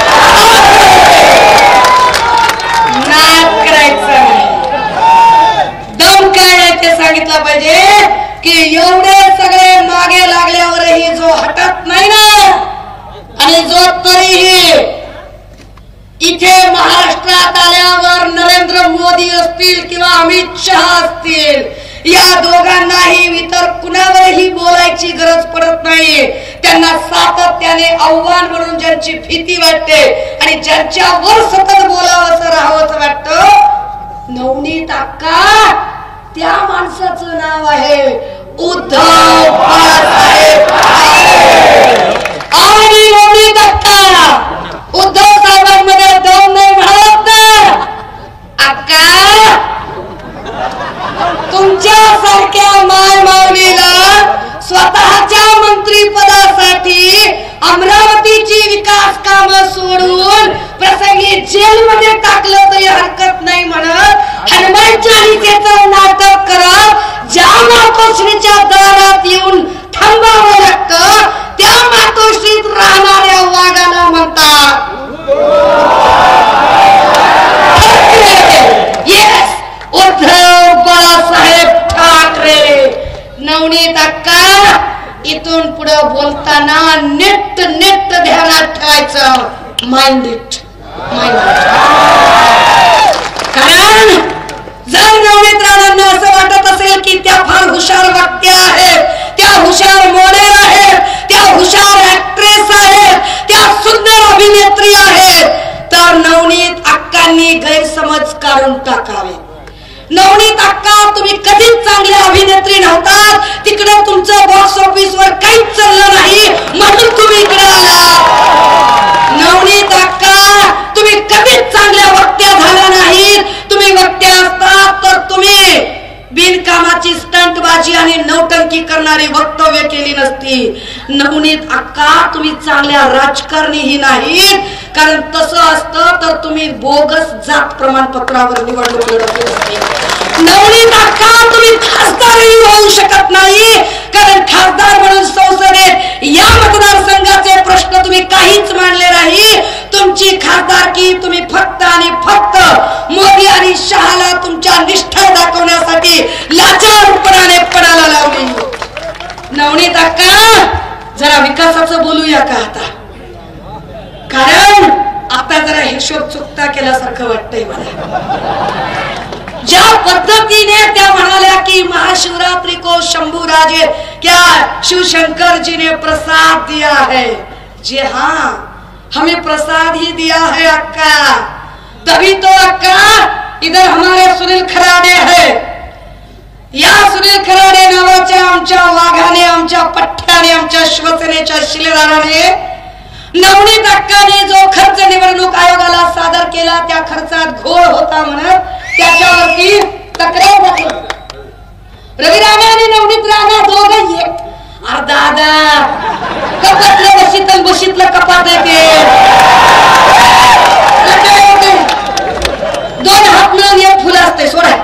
ठाकरे. नाद करायचं नाही, दम काय आहे ते सांगितलं पाहिजे की एवढे सगळे मागे लागल्यावरही जो हटत नाही ना, आणि जो तरीही इथे महाराष्ट्रात आल्यावर नरेंद्र मोदी असतील किंवा अमित शहा असतील, या दोघांनाही इतर कुणावरही बोलायची गरज पडत नाही. त्यांना सातत्याने आव्हान म्हणून ज्यांची भीती वाटते आणि ज्यांच्यावर सतत बोलावंसं राहावंसं वाटतं, नवनीत अक्का त्या माणसाचं नाव आहे उद्धव बाळासाहेब ठाकरे. आणि नवनीत अक्का उद्धव साहेबांमध्ये दम नाही म्हणत ना अक्का, तुमच्यासारख्या माय माऊलीला स्वतःच्या मंत्रीपदासाठी अमरावतीची विकास कामं सोडून प्रसंगी जेलमध्ये टाकलं तरी हरकत नाही म्हणत हनुमान चालिसेचं नाटक करत ज्या मातोश्रीच्या दारात येऊन थांबावं लागतं, त्या मातोश्रीत राहणाऱ्या वाघाला म्हणतात येस उद्धव बाळासाहेब ठाकरे. नवनीत अक्का इथून पुढे बोलताना नीट ध्यानात ठेवायचं, माइंड इट. कारण जर नवनीत राणांना असं वाटत असेल की त्या फार हुशार वक्त्या आहेत, त्या हुशार मॉडेल आहेत, त्या हुशार ऍक्ट्रेस आहेत, त्या सुंदर अभिनेत्री आहेत, तर नवनीत अक्कांनी गैरसमज काढून टाकावे. नवनीत अक्का तुम्ही कधीच चांगल्या अभिनेत्री नव्हतात, तिकडे तुमचं बॉक्स ऑफिस वर काहीच चाललं नाही म्हणून तुम्ही इकडे आला. नवनीत अक्का तुम्ही कधीच चांगल्या वक्त्या झाल्या नाहीत, तुम्ही वक्त्या असतात तर तुम्ही बिनकामाची स्टंटबाजी आणि नौटंकी करणारी वक्तव्य केली नसती. नवनीत अक्का तुम्ही चांगल्या राजकारणीही नाहीत, कारण तसं असतं तर तुम्ही बोगस जात प्रमाणपत्रावर निवडणूक लढवली असती. नवनीत अक्का तुम्ही खासदारही होऊ शकत नाही, कारण खासदार म्हणून संसदेत या मतदारसंघाचे प्रश्न तुम्ही काहीच मांडले नाही. तुमची खासदारकी तुम्ही फक्त आणि फक्त मोदी आणि शहाला तुमच्या निष्ठा दाखवण्यासाठी लाचारपणाने पणाला लावली. नवनीत अक्का जरा विकासाचं बोलूया का आता, कारण आता जरा हिशोब चुकता केल्यासारखं वाटतंय मला. ज्या पद्धतीने त्या म्हणाल्या की महाशिवरात्रि को शंभू राजे क्या शिव शंकर जी ने प्रसाद दिया है, जी हाँ हमें प्रसाद ही दिया है अक्का. तभी तो अक्का इधर हमारे सुनील खराडे है, या सुनील खराडे नावाच्या आमच्या वाघाने, आमच्या पठ्ठ्याने, आमच्या शिवसेनेच्या शिलेदाराने नवनीत अक्काने जो खर्च निवडणूक आयोगाला सादर केला त्या खर्चात घोळ होता म्हणत त्याच्यावरती तक्रार दाखल. रवी राणा आणि नवनीत राणा दोघं एक. दादा कपातल्या बशीतलं बशीतलं कपात येते, 2 हात मिळून 1 फुल असते. सोडा.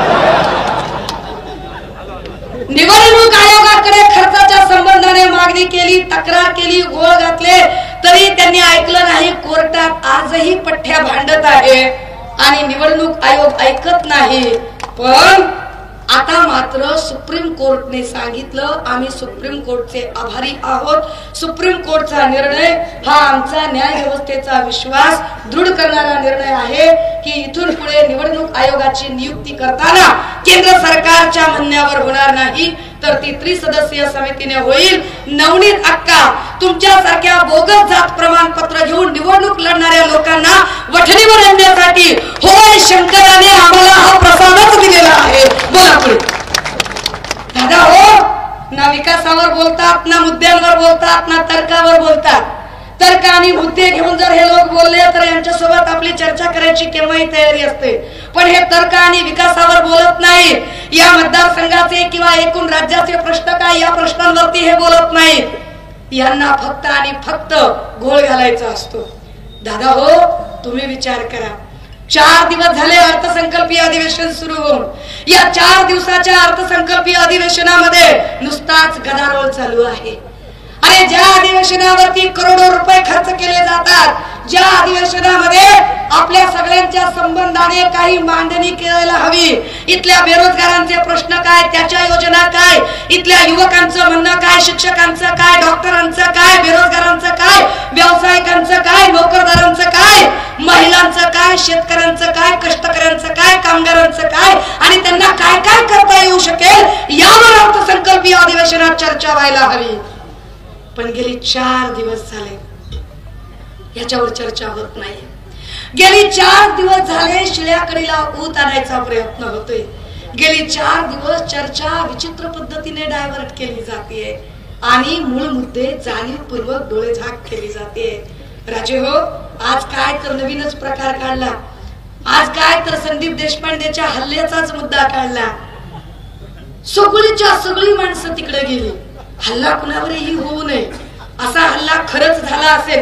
निवडणूक आयोगाकडे खर्चाच्या संबंधाने मागणी केली, तक्रार केली, घोळ घातले, तरी त्यांनी ऐकलं नाही. कोर्टात आजही पठ्ठ्या भांडत आहे आणि निवडणूक आयोग ऐकत नाही. पण आता मात्र सुप्रीम कोर्टने सांगितलं, आम्ही सुप्रीम कोर्टचे आभारी आहोत. सुप्रीम कोर्टचा निर्णय हा आमचा न्याय व्यवस्थेचा विश्वास दृढ करणारा निर्णय आहे. की इथून पुढे निवडणूक आयोगाची नियुक्ती करताना केंद्र सरकारच्या म्हणण्यावर होणार नाही, तर ती त्रिसदस्यीय समितीने होईल. नवनीत अक्का तुमच्यासारख्या बोगस जात प्रमाणपत्र घेऊन निवडणूक लढणाऱ्या लोकांना वठणीवर आणण्यासाठी होय शंकराने आम्हाला हा प्रसादच दिलेला आहे. बोला पुढे. दादा हो, ना विकासावर बोलतात, ना मुद्द्यांवर बोलतात, ना तर्कावर बोलतात. तर्क आणि मुद्दे घेऊन जर हे लोक बोलले तर यांच्यासोबत आपली चर्चा करायची केव्हाही तयारी असते. पण हे तर्क आणि विकासावर बोलत नाही. या मतदारसंघाचे किंवा एकूण राज्याचे प्रश्न काय या प्रश्नांवरती हे बोलत नाहीत. यांना फक्त आणि फक्त घोळ घालायचा असतो. दादा हो, तुम्ही विचार करा. 4 दिवस झाले अर्थसंकल्पीय अधिवेशन सुरू होऊन. या 4 दिवसाच्या अर्थसंकल्पीय अधिवेशनामध्ये नुसताच गदारोळ चालू आहे. अरे ज्या अधिवेशनावरती करोडो रुपये खर्च केले जातात, ज्या अधिवेशनामध्ये आपल्या सगळ्यांच्या संबंधाने काही मांडणी करायला हवी, इथल्या बेरोजगारांचे प्रश्न काय, त्याच्या योजना काय, इथल्या युवकांचं म्हणणं काय, शिक्षकांचं काय, डॉक्टरांचं काय, बेरोजगारांचं काय, व्यावसायिकांचं काय, नोकरदारांचं काय, महिलांचं काय, शेतकऱ्यांचं काय, कष्टकऱ्यांचं काय, कामगारांचं काय आणि त्यांना काय काय करता येऊ शकेल यावर अर्थसंकल्पीय अधिवेशनात चर्चा व्हायला हवी. पण गेली 4 दिवस झाले याच्यावर चर्चा होत नाही. गेली 4 दिवस झाले शिळ्याकडीला ऊत आणायचा प्रयत्न होतोय. गेली 4 दिवस चर्चा विचित्र पद्धतीने डायव्हर्ट केली जाते आणि मूळ मुद्दे जाणीवपूर्वक डोळेझाक केली जाते. राजे हो, आज काय तर नवीनच प्रकार काढला. आज काय तर संदीप देशपांडेच्या हल्ल्याचाच मुद्दा काढला. सगळीच्या सगळी माणसं तिकडे गेली. हल्ला कुणावरही होऊ नये असा हल्ला खरंच झाला असेल,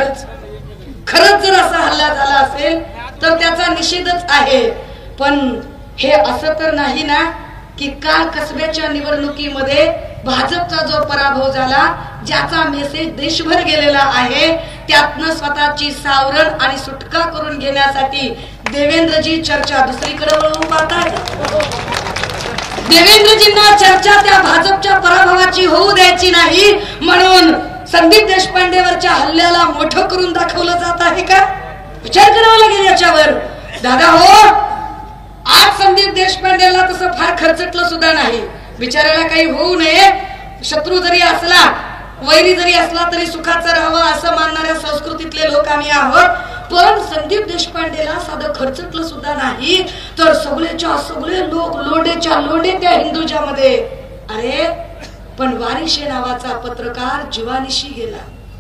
खरंच जर असा हल्ला झाला असेल तर त्याचा निषेधच आहे. पण हे असं तर नाही ना की काल कसब्याच्या निवडणुकीमध्ये भाजपचा जो पराभव झाला, ज्याचा मेसेज देशभर गेलेला आहे, त्यातनं स्वतःची सावरण आणि सुटका करून घेण्यासाठी देवेंद्रजी चर्चा दुसरीकडे वळवून पाहतात. देवेंद्रजींना चर्चा त्या भाजपच्या पराभवाची होऊ द्यायची नाही म्हणून संदीप देशपांडेवरच्या हल्ल्याला मोठं करून दाखवलं जात आहे का? विचार करावा लागेल याच्यावर. दादा हो, आज संदीप देशपांडेला तसं फार खर्चटलं सुद्धा नाही. बिचाराला काही होऊ नये, शत्रू जरी असला, वैरी जरी असला तरी सुखाचं राहावं असं मानणाऱ्या संस्कृतीतले लोक आम्ही आहोत. पण संदीप देशपांडेला साधं खर्चटलं सुद्धा नाही तर सगळेच्या सगळे लोक लोंडेच्या लोंडे त्या हिंदुजामध्ये. अरे पण वारिशे नावाचा पत्रकार जीवानिशी गेला.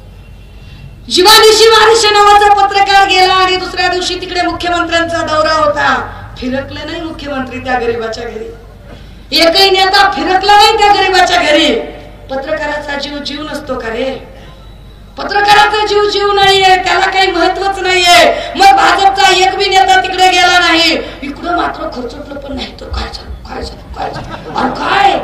जीवानिशी वारिशे नावाचा पत्रकार गेला आणि दुसऱ्या दिवशी तिकडे मुख्यमंत्र्यांचा दौरा होता. फिरकले नाही मुख्यमंत्री त्या गरीबाच्या घरी. एकही नेता फिरकला नाही त्या गरीबाच्या घरी. पत्रकाराचा जीव जीव नसतो का रे? पत्रकाराचा जीव जीव नाहीये, त्याला काही महत्वच नाहीये. मग भाजपचा एक बी नेता तिकडे गेला नाही. इकडं मात्र खर्चटलं पण नाही तर काय झालं काय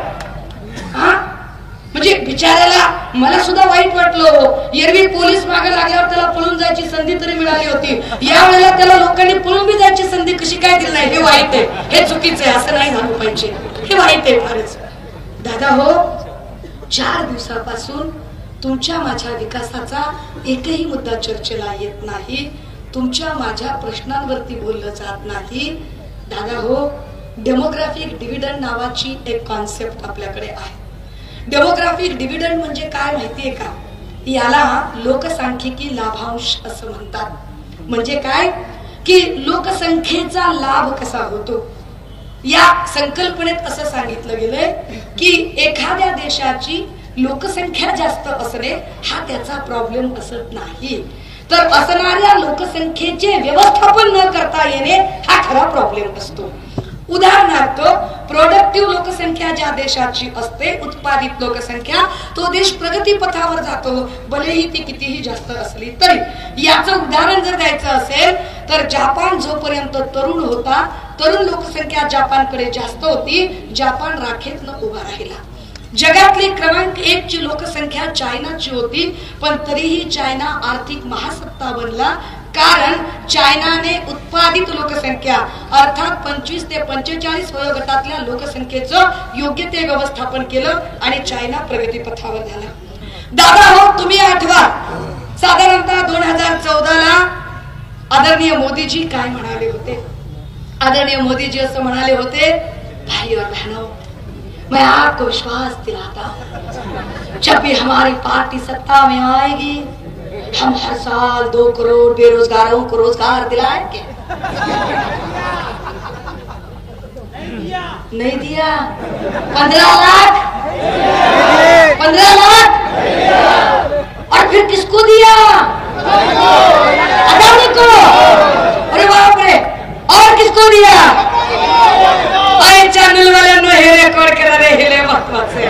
हा म्हणजे बिचाऱ्याला मला सुद्धा वाईट वाटलं. एरवी पोलीस मागे लागल्यावर त्याला पळून जायची संधी तरी मिळाली होती. यावेळेला त्याला लोकांनी पळून बी जायची संधी कशी काय दिली नाही, हे वाईट आहे, हे चुकीचं आहे, असं नाही झालं पाहिजे, हे वाईट आहे फारच. दादा हो, 4 दिवसापासून तुमच्या माझ्या विकासाचा एकही मुद्दा चर्चेला येत नाही. तुमच्या माझ्या प्रश्नांवरती बोललं जात नाही. दादा हो, डेमोग्राफिक डिव्हिडंड नावाची एक कॉन्सेप्ट आपल्याकडे आहे. डेमोग्राफिक डिव्हिडंड म्हणजे काय माहितीये का? याला लोकसंख्यिकी लाभांश असं म्हणतात. म्हणजे काय की लोकसंख्येचा लाभ कसा होतो या संकल्पनेत असं सांगितलं गेलंय की एखाद्या देशाची लोकसंख्या जास्त असणे हा त्याचा प्रॉब्लेम असत नाही, तर असणाऱ्या लोकसंख्येचे व्यवस्थापन न करता येणे हा खरा प्रॉब्लेम असतो. उदाहरणार्थ, प्रोडक्टिव्ह लोकसंख्या ज्या देशाची असते, उत्पादित लोकसंख्या, तो देश प्रगती पथावर जातो, भलेही ती कितीही जास्त असली तरी. याचं उदाहरण जर द्यायचं असेल तर जपान जोपर्यंत तरुण होता, तरुण लोकसंख्या जपानकडे जास्त होती, जपान राखेतनं उभा राहिला. जगातली क्रमांक 1 ची लोकसंख्या चायनाची होती, पण तरीही चायना आर्थिक महासत्ता बनला, कारण चायनाने उत्पादित लोकसंख्या अर्थात 25 ते 45 वयोगटातल्या लोकसंख्येचं योग्य ते व्यवस्थापन केलं आणि चायना प्रगतीपथावर झाला. दादा हो, तुम्ही आठवा, साधारणतः 2014ला आदरणीय मोदीजी काय म्हणाले होते? आदरणीय मोदीजी असं म्हणाले होते, भाई और बहनों, मैं आपको विश्वास दिलाता जब भी हमारी पार्टी सत्ता में आएगी हम हर साल 2 करोड़ बेरोजगारों को रोजगार दिलाएंगे। नहीं दिया? 15 लाख 15 लाख और फिर किसको दिया? अदानी को। अरे बाप रे, और किसको दिया? चैनल वाले हेरे कर के रहे हिले महत्वाचे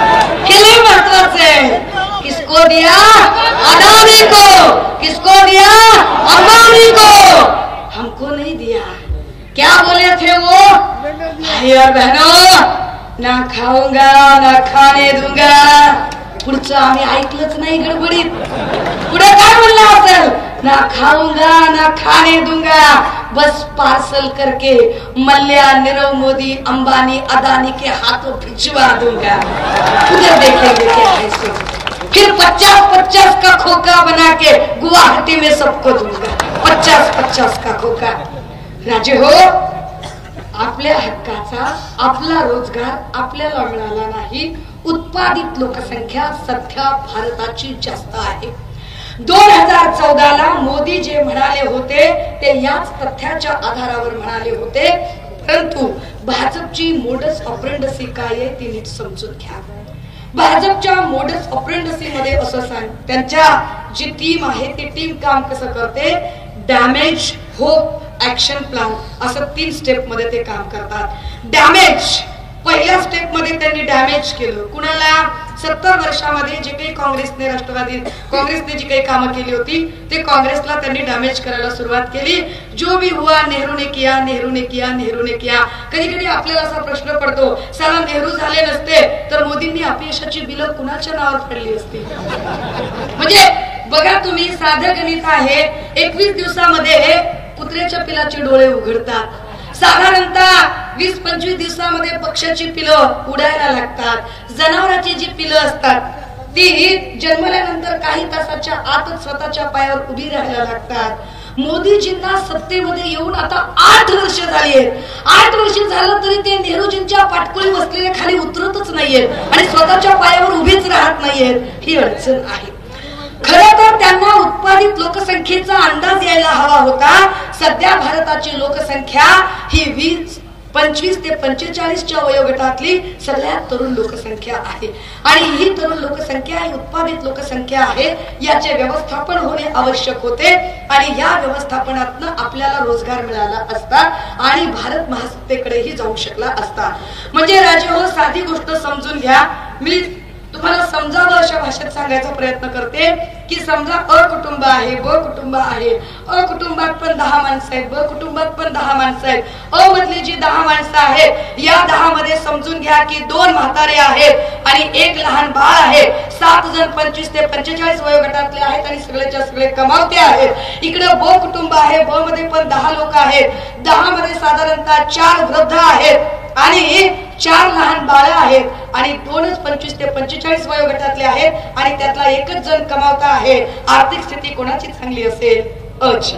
किसको दिया? अदानी को। किसको दिया? अंबानी को। हमको नहीं दिया। क्या बोले थे वो? भाई और बहनों, ना खाऊंगा ना खाने दूंगा। पुढचं आम्ही ऐकलंच नाही गडबडीत। पुढे काय बोलला असेल? ना खाऊंगा ना खाने दूंगा, बस पार्सल करके मल्ल्या, नीरव मोदी, अंबानी, अदानी के हाथों भिजवा दूंगा। उधर देखेंगे क्या है सो। फिर 50-50 का खोखा बना के गुवाहाटी में सबको दूंगा। 50-50 का खोखा। राजे हो, आपल्या हक्काचा आपला रोजगार आपल्याला मिळाला नाही। उत्पादित लोकसंख्या सध्या भारताची जास्त आहे। 2014ला मोदी जे म्हणाले होते ते याच तथ्याच्या आधारावर म्हणाले होते, परंतु भाजपची मोडस ऑपरेंडसी काय आहे ती नीट समजून घ्या। भाजपच्या मोडस ऑपरेंडसी मध्ये असं सांग, त्यांच्या जी टीम आहे ती टीम काम कसं करते? डॅमेज, होप, ऍक्शन प्लॅन असं 3 स्टेप मध्ये ते काम करतात। डॅमेज, पहिल्या स्टेप मध्ये त्यांनी डॅमेज केलं कुणाला? 70 वर्षामध्ये जे काही काँग्रेसने, राष्ट्रवादी काँग्रेसने जी काही कामं केली होती ते काँग्रेसला त्यांनी डॅमेज करायला सुरुवात केली। जो भी हुआ नेहरू ने किया, नेहरू ने किया, नेहरू ने किया। कधी कधी आपल्याला असा प्रश्न पडतो, साला नेहरू झाले नसते तर मोदींनी अपयशाची बिलं कुणाच्या नावावर फेडली असती? म्हणजे बघा तुम्ही, साधं गणित आहे। 21 दिवसामध्ये कुत्र्याच्या पिलाचे डोळे उघडतात। साधारणतः 20-25 दिवसामध्ये पक्षाची पिलं उडायला लागतात। जनावरांची जी पिलं असतात ती जन्मल्यानंतर काही तासाच्या आतच स्वतःच्या पायावर उभी राहायला लागतात। मोदीजींना सत्तेमध्ये येऊन आता 8 वर्ष झाली आहेत। 8 वर्ष झालं तरी ते नेहरूजींच्या पाठकुळी बसलेले खाली उतरतच नाहीयेत आणि स्वतःच्या पायावर उभीच राहत नाहीयेत। ही अडचण आहे। खरं तर त्यांना उत्पादित लोकसंख्येचा अंदाज यायला हवा होता। सध्या भारताची लोकसंख्या ही 25 ते 45च्या वयोगटातली सगळ्यात तरुण लोकसंख्या आहे आणि ही तरुण लोकसंख्या ही उत्पादित लोकसंख्या आहे। याचे व्यवस्थापन होणे आवश्यक होते आणि या व्यवस्थापनातून आपल्याला रोजगार मिळाला असता आणि भारत महासत्तेकडेही जाऊ शकला असता। म्हणजे राजे हो, साधी गोष्ट समजून घ्या। मी तुम्हाला समजावं अशा भाषेत सांगायचा प्रयत्न करते की समजा अ कुटुंब आहे, ब कुटुंब आहे। अ कुटुंबात पण 10 माणसं आहेत, ब कुटुंबात पण 10 माणसं आहेत। अ मधली जी 10 माणसं आहेत या 10 मध्ये समजून घ्या की 2 म्हातारे आहेत आणि 1 लहान बाळ आहे। 7 जण 25 ते 45 वयोगटातले आहेत आणि सगळेच्या सगळे कमावते आहेत। इकडे ब कुटुंब आहे, ब मध्ये पण 10 लोक आहेत। 10 मध्ये साधारणतः 4 वृद्ध आहेत आणि 4 लहान बाळ आहेत आणि 2च 25 ते 45 वयोगटातले आहेत आणि त्यातला एकच जण कमावता आहे। आर्थिक स्थिती कोणाची चांगली असेल? अची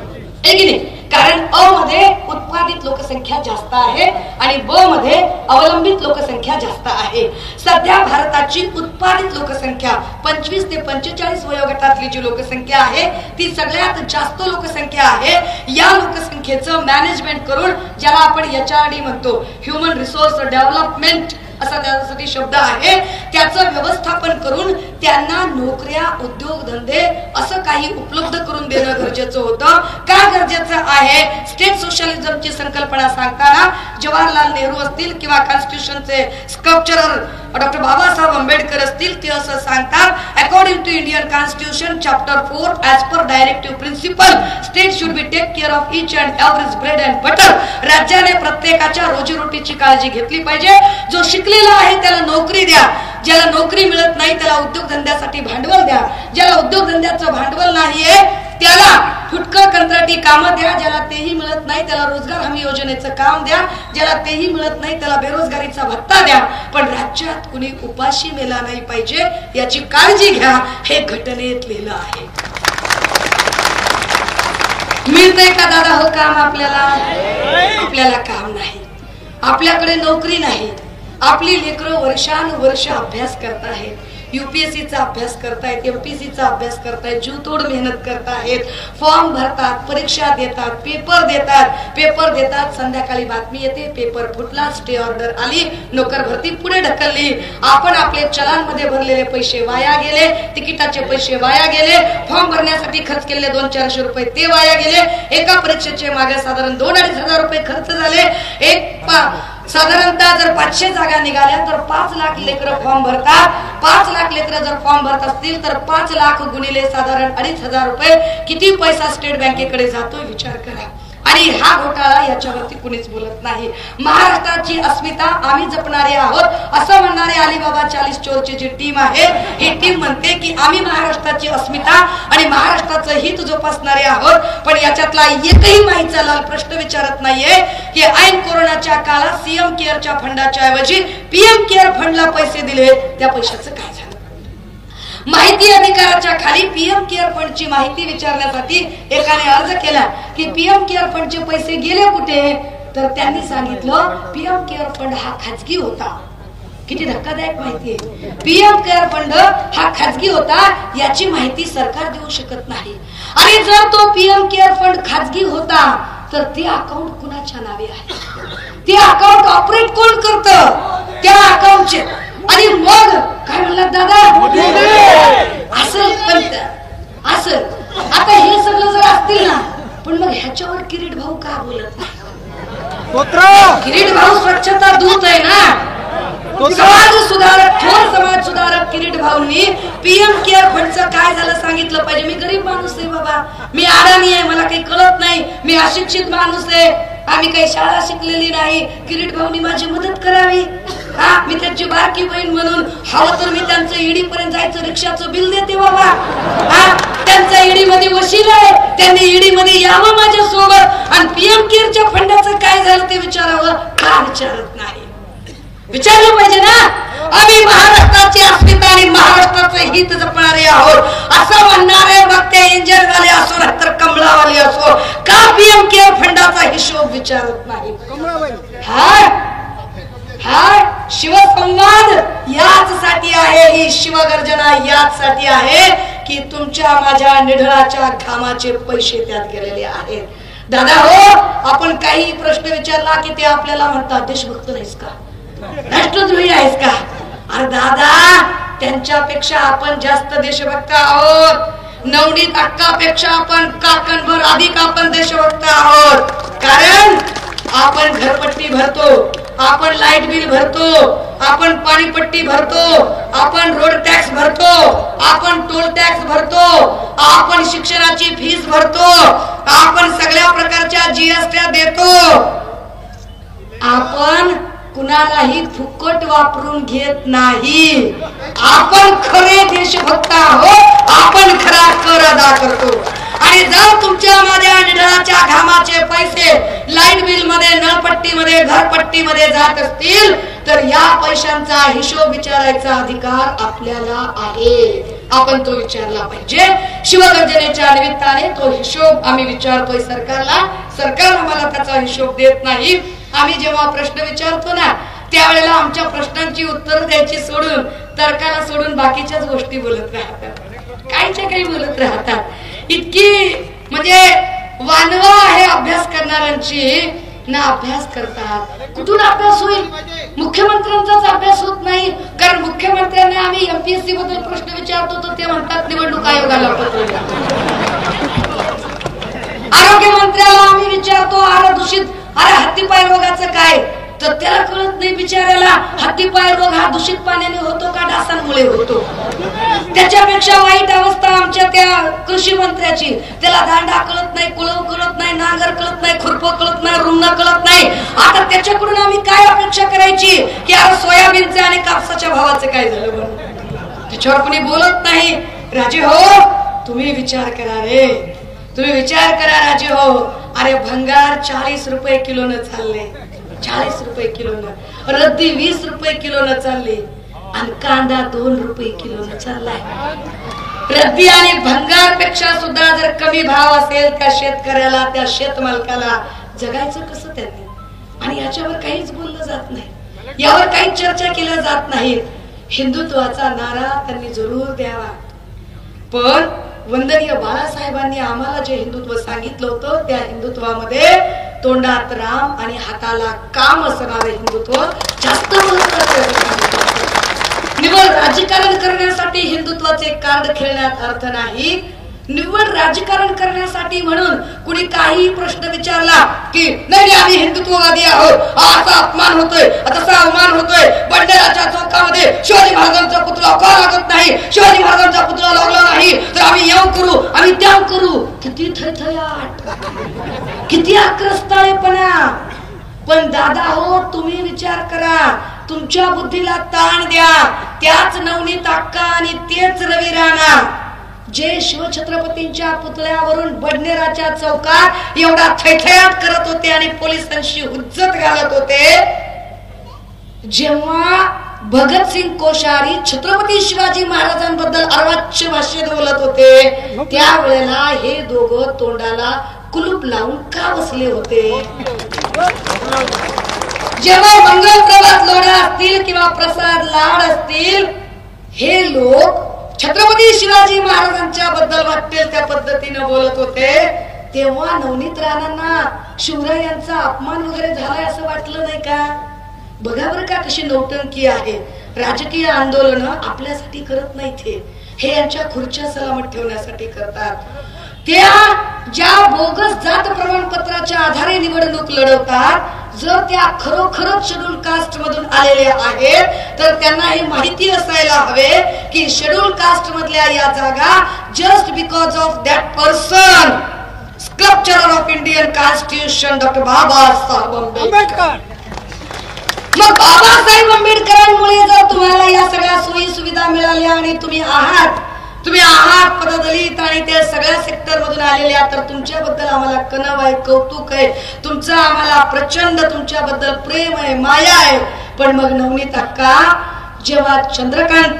नाही, कारण अ मध्ये उत्पादित लोकसंख्या जास्त आहे आणि ब मध्ये अवलंबित लोकसंख्या जास्त आहे। सध्या भारताची उत्पादित लोकसंख्या 25 ते 45 वयोगटातली जी लोकसंख्या आहे ती सगळ्यात जास्त लोकसंख्या आहे। या लोकसंख्येचं मॅनेजमेंट करून, ज्याला आपण HRD म्हणतो, ह्युमन रिसोर्स डेव्हलपमेंट असा त्यासाठी शब्द आहे, त्याचं व्यवस्थापन करून त्यांना नोकऱ्या, उद्योगधंदे असं काही उपलब्ध करून देणं गरजेचं होतं। का गरजेचं आहे? स्टेट सोशलिझमची संकल्पना सांगताना जवाहरलाल नेहरू असतील किंवा कॉन्स्टिट्यूशनचे स्कल्पचरर डॉक्टर बाबासाहेब आंबेडकर असतील ते असं सांगतात, according to Indian constitution chapter 4 as per directive principle state should be take care of each and every's bread and butter. राज्याने प्रत्येकाच्या रोजीरोटीची काळजी घेतली पाहिजे। जो शिकलेला आहे त्याला नोकरी द्या, ज्याला नोकरी मिळत नाही त्याला उद्योगधंद्यासाठी भांडवल द्या, ज्याला उद्योगधंद्याचं भांडवल नाहीये त्याला फुटकं कंत्राटी कामं द्या, ज्याला तेही मिळत नाही त्याला रोजगार हमी योजनेचं काम द्या, ज्याला तेही मिळत नाही त्याला बेरोजगारीचा भत्ता द्या, पण राज्यात कुणी उपाशी मेला नाही पाहिजे याची काळजी घ्या। हे घटनेत लिहिलं आहे। मिळतंय का दादा हो काम आपल्याला? आपल्याला काम नाही, आपल्याकडे नोकरी नाही. आपली लेकरं वर्षानुवर्ष अभ्यास करत आहेत, UPSCचा अभ्यास करतायत, MPSCचा अभ्यास करतायत, जीवतोड मेहनत करतायत, फॉर्म भरतात, परीक्षा देतात, पेपर देतात. संध्याकाळी बातमी येते पेपर फुटला, स्टे ऑर्डर आली, नोकर भरती पुढे ढकलली. आपण आपले चलानमध्ये भरलेले पैसे वाया गेले, तिकिटाचे पैसे वाया गेले, फॉर्म भरण्यासाठी खर्च केलेले 200-400 रुपये ते वाया गेले. एका परीक्षेचे मागे साधारण 2-2.5 हजार रुपये खर्च झाले. साधारणतः जर 500 जागा निघाल्या तर 5 लाख लेकरं फॉर्म भरतात. 5 लाख लेकरं जर फॉर्म भरत असतील तर 5 लाख गुणिले साधारण 2,500 रुपये किती पैसा स्टेट बँकेकडे जातो विचार करा. आणि हा घोटाळा याच्यावरती कुणीच बोलत नाही. महाराष्ट्राची अस्मिता आम्ही जपणारे आहोत असं म्हणणारे अलिबाबा 40 चोरची जी टीम आहे, ही टीम म्हणते की आम्ही महाराष्ट्राची अस्मिता आणि महाराष्ट्राचं हित जोपासणारे आहोत. पण याच्यातला एकही माहितीचा लाल प्रश्न विचारत नाहीये की ऐन कोरोनाच्या काळात सीएम केअरच्या फंडाच्या ऐवजी PM केअर फंडला पैसे दिले, त्या पैशाचं काय झालं? माहिती अधिकाराच्या खाली PM केअर फंडची माहिती विचारण्यासाठी एकाने अर्ज केला की PM केअर फंडचे पैसे गेले कुठे? तर त्यांनी सांगितलं PM केअर फंड हा खाजगी होता. किती धक्कादायक माहिती आहे. PM केअर फंड हा खाजगी होता, याची माहिती सरकार देऊ शकत नाही. आणि जर तो PM केअर फंड खाजगी होता तर ते अकाउंट कुणाच्या नावे आहे? ते अकाउंट ऑपरेट कोण करतं? त्या अकाउंटचे. आणि मग काय म्हणलात दादा? असं आता हे सगळं जर असतील ना, पण मग ह्याच्यावर किरीट भाऊ का बोलत नाही? किरीट भाऊ स्वच्छता दूत आहे ना, समाज सुधारक, थोर समाज सुधारक किरीट भाऊंनी PM केअर फंडचं काय झालं सांगितलं पाहिजे. मी गरीब माणूस आहे बाबा, मी अडाणी आहे, मला काही कळत नाही, मी अशिक्षित माणूस आहे, आम्ही काही शाळा शिकलेली नाही, किरीट भाऊनी माझी मदत करावी. मी त्यांची बारकी बहीण म्हणून हवं तर मी त्यांचं ईडी पर्यंत जायचं रिक्षाचं बिल देते बाबा. त्यांचा ईडी मध्ये वशील आहे, त्यांनी ईडी मध्ये यावं माझ्या सोबत. आणि PM केअरच्या फंडाचं काय झालं ते विचारावं का विचारत नाही? विचारलं पाहिजे ना. आम्ही महाराष्ट्राची अस्मिता आणि महाराष्ट्राचं हित जपणारे आहोत असं म्हणणारे मग ते इंजिनवाले असो तर कमळावाले असो, का PM केअर फंडाचा हिशोब विचारत नाही? हा शिवसंवाद याचसाठी आहे, ही शिवगर्जना याचसाठी आहे की तुमच्या माझ्या निढळाच्या घामाचे पैसे त्यात गेलेले आहेत. दादा हो, आपण काही प्रश्न विचारला की ते आपल्याला म्हणतात देशभक्त नाहीस का, राष्ट्रद्रोही आहेस का? अरे दादा, त्यांच्यापेक्षा आपण जास्त देशभक्त आहोत. नवनीत अक्कापेक्षा आपण काकणभर अधिक आपण देशभक्त आहोत. कारण आपण घरपट्टी भरतो, आपण लाईट बिल भरतो, आपण पाणीपट्टी भरतो, आपण रोड टॅक्स भरतो, आपण टोल टॅक्स भरतो, आपण शिक्षणाची फीस भरतो, आपण सगळ्या प्रकारच्या GST देतो. आपण कुणालाही फुकट वापरून घेत नाही. आपण खरे देशभक्त आहोत, आपण खरा कर अदा करतो. आणि जर तुमच्या माझ्या निधनाच्या घामाचे पैसे लाईट बिल मध्ये, नळपट्टी मध्ये, घरपट्टी मध्ये जात असतील तर या पैशांचा हिशोब विचारायचा अधिकार आपल्याला आहे. आपण तो विचारला पाहिजे. शिवगर्जनेच्या निमित्ताने तो हिशोब आम्ही विचारतोय सरकारला. सरकार आम्हाला त्याचा हिशोब देत नाही. आम्ही जेव्हा प्रश्न विचारतो ना, त्यावेळेला आमच्या प्रश्नांची उत्तर द्यायची सोडून, तर्काला सोडून बाकीच्याच गोष्टी बोलत राहतात, काहीच्या काही बोलत राहतात. इतकी म्हणजे वानवा आहे अभ्यास करणाऱ्यांची ना. अभ्यास करतात, कुठून अभ्यास होईल? मुख्यमंत्र्यांचाच अभ्यास होत नाही. कारण मुख्यमंत्र्यांना आम्ही MPSC बद्दल प्रश्न विचारतो तर ते म्हणतात निवडणूक आयोगाला पत्र द्या. आरोग्य मंत्र्याला आम्ही विचारतो अरे हत्तीपाय रोगाचं काय, तर त्याला कळत नाही बिचाऱ्याला. हत्तीपाय रोग हा दूषित पाण्याने होतो का डासांमुळे होतो? त्याच्यापेक्षा वाईट अवस्था आमच्या त्या कृषी मंत्र्याची. त्याला दांडा कळत नाही, कुळव कळत नाही, नांगर कळत नाही, खुरप कळत नाही, रुंद कळत नाही. आता त्याच्याकडून आम्ही काय अपेक्षा करायची की अरे सोयाबीनचे आणि कापसाच्या भावाचं काय झालं म्हणून? त्याच्यावर कोणी बोलत नाही. राजे हो, तुम्ही विचार करा रे, तुम्ही विचार करा राजे हो. अरे भंगार 40 रुपये किलोनं चालले, 40 रुपये किलोनं. रद्दी 20 रुपये किलोनं चालली आणि कांदा 2 रुपये किलोनं चाललाय. रद्दी आणि भंगारपेक्षा सुद्धा जर कमी भाव असेल त्या शेतकऱ्याला, त्या शेतमालकाला, जगायचं कसं त्यांनी? आणि याच्यावर काहीच बोललं जात नाही, यावर काही चर्चा केल्या जात नाही. हिंदुत्वाचा नारा त्यांनी जरूर द्यावा. पण वंदनीय बाळासाहेबांनी आम्हाला जे हिंदुत्व सांगितलं होतं त्या हिंदुत्वामध्ये तोंडात राम आणि हाताला काम असणारे हिंदुत्व जास्त निव्वळ राजकारण करण्यासाठी हिंदुत्वाचे कार्ड खेळण्यात अर्थ नाही. निव्वळ राजकारण करण्यासाठी म्हणून कुणी काही प्रश्न विचारला की नाही आम्ही हिंदुत्ववादी आहोत, असा अपमान होतोय, तसा अवमान होतोय, बंडाराच्या चौकामध्ये शिवाजी महाराजांचा पुतळा का लागत नाही, शिवाजी महाराजांचा पुतळा लागला नाही तर आम्ही याव करू, आम्ही त्याव करू. किती थैथयाट, किती आक्रस्ताळेपणा. पण दादा हो, तुम्ही विचार करा, तुमच्या बुद्धीला ताण द्या. त्याच नवनीत अक्का आणि तेच रवी राणा जे शिवछत्रपतींच्या पुतळ्यावरून बडनेराच्या चौकात एवढा थैथयाट करत होते आणि पोलिसांशी हुज्जत घालत होते, जेव्हा भगतसिंग कोश्यारी छत्रपती शिवाजी महाराजांबद्दल अर्वाच्य भाषेत बोलत होते त्यावेळेला हे दोघं तोंडाला कुलूप लावून का बसले होते? जेव्हा मंगल प्रभात लोढा असतील किंवा प्रसाद लाड असतील, हे लोक छत्रपती शिवाजी महाराजांच्या बद्दल वाटेल त्या पद्धतीने बोलत होते, तेव्हा नवनीत राणांना शिवरायांचा अपमान वगैरे झालाय असं वाटलं नाही का? बघा बरं का कशी नौटंकी आहे. राजकीय आंदोलन आपल्यासाठी करत नाही, हे यांच्या खुर्च्या सलामत ठेवण्यासाठी करतात. त्या ज्या बोगस जात प्रमाणपत्राच्या आधारे निवडणूक लढवतात, जर त्या खरोखरच शेड्यूल कास्ट मधून आलेल्या आहेत तर त्यांना हे माहिती असायला हवे की शेड्यूल कास्ट मधल्या या जागा just because of that person, sculpture of Indian constitution doctor Babasaheb Ambedkar. मग बाबासाहेब आंबेडकरांमुळे जर तुम्हाला या सगळ्या सोयी सुविधा मिळाल्या आणि तुम्ही आहात पददलित आणि त्या सगळ्या सेक्टर मधून आलेल्या, तर तुमच्याबद्दल आम्हाला कनव आहे, कौतुक आहे, तुमचं आम्हाला प्रचंड तुमच्याबद्दल प्रेम आहे, माया आहे. पण मग नवनीत अक्का जेव्हा चंद्रकांत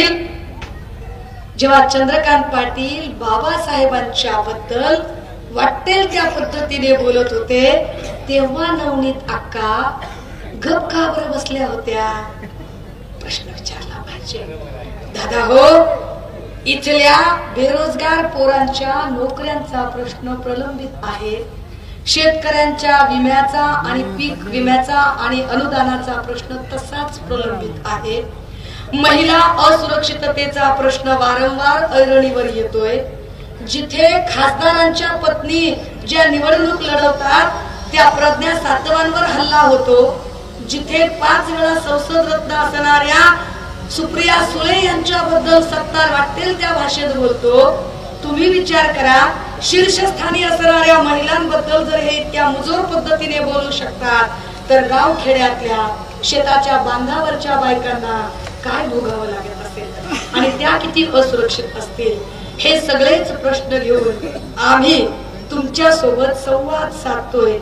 पाटील बाबासाहेबांच्या बद्दल वाटेल त्या पद्धतीने बोलत होते, तेव्हा नवनीत अक्का गप का बरं बसल्या होत्या? प्रश्न विचारला पाहिजे. दादा हो, इथल्या बेरोजगार पोरांच्या नोकऱ्यांचा प्रश्न प्रलंबित आहे. शेतकऱ्यांच्या विम्याचा आणि पीक विम्याचा आणि अनुदानाचा प्रश्न तसाच प्रलंबित आहे. महिला असुरक्षिततेचा प्रश्न वारंवार ऐरणीवर येतोय. जिथे खासदारांच्या पत्नी ज्या निवडणूक लढवतात त्या प्रज्ञा सातवांवर हल्ला होतो, जिथे 5 वेळा संसद रत्न असणाऱ्या सुप्रिया सुळे यांच्याबद्दल सत्तार वाटेल त्या भाषेत बोलतो, तुम्ही विचार करा, शीर्षस्थानी असणाऱ्या महिलांबद्दल जर हे इतक्या मुजोर पद्धतीने बोलू शकतात, तर गाव खेड्यातल्या शेताच्या बांधावरच्या बायकांना काय भोगावं लागत असेल आणि त्या किती असुरक्षित असतील? हे सगळेच प्रश्न घेऊन आम्ही तुमच्या सोबत संवाद साधतोय.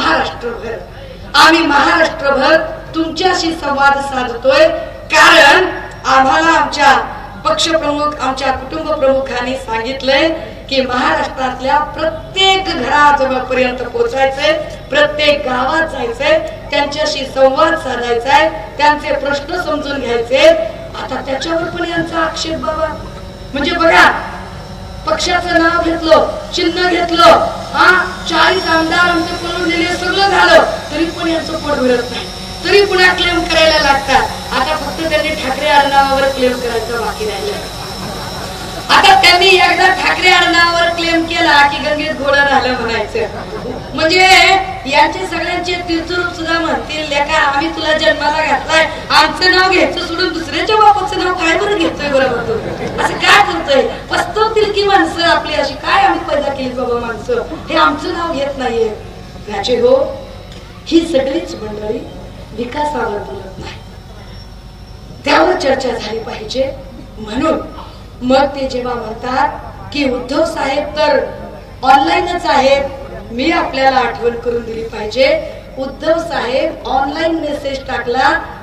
आम्ही महाराष्ट्रभर तुमच्याशी संवाद साधतोय, कारण आम्हाला आमच्या पक्षप्रमुख, आमच्या कुटुंब प्रमुखांनी सांगितलंय की महाराष्ट्रातल्या प्रत्येक घरापर्यंत पोहोचायचंय, प्रत्येक गावात जायचंय, त्यांच्याशी संवाद साधायचाय, त्यांचे प्रश्न समजून घ्यायचे. आता त्याच्यावर पण यांचा आक्षेप बाबा, म्हणजे बघा, पक्षाचं नाव घेतलं, चिन्ह घेतलं, 40 आमदार आमचे पळून दिले, सगळं झालं, तरी पण यांचं पोट भरत नाही, तरी पुन्हा क्लेम करायला लागतात. आता फक्त त्यांनी ठाकरे आडनावावर क्लेम करायचं बाकी राहिलं. आता त्यांनी एकदा ठाकरे आडनावावर क्लेम केला की गंगेत घोडं झालं म्हणायचं. म्हणजे यांचे सगळ्यांचे तीर्थरूप सुद्धा म्हणतील, लेका आम्ही तुला जन्माला घातलाय, आमचं नाव घ्यायचं सोडून दुसऱ्याच्या बापाचं नाव काय बरं घेतोय बरोबर, असं काय करतोय? पस्तवतील की माणसं आपली अशी, काय आम्ही पैदा केली बाबा माणसं, हे आमचं नाव घेत नाहीये. राजे हो, ही सगळीच मंडळी विकासावर बोलत नाही, त्यावर चर्चा झाली पाहिजे. म्हणून मग ते जेव्हा म्हणतात की उद्धव साहेब तर ऑनलाईनच आहेत, मी आपल्याला आठवण करून दिली पाहिजे, उद्धव साहेब ऑनलाईन मेसेज टाकला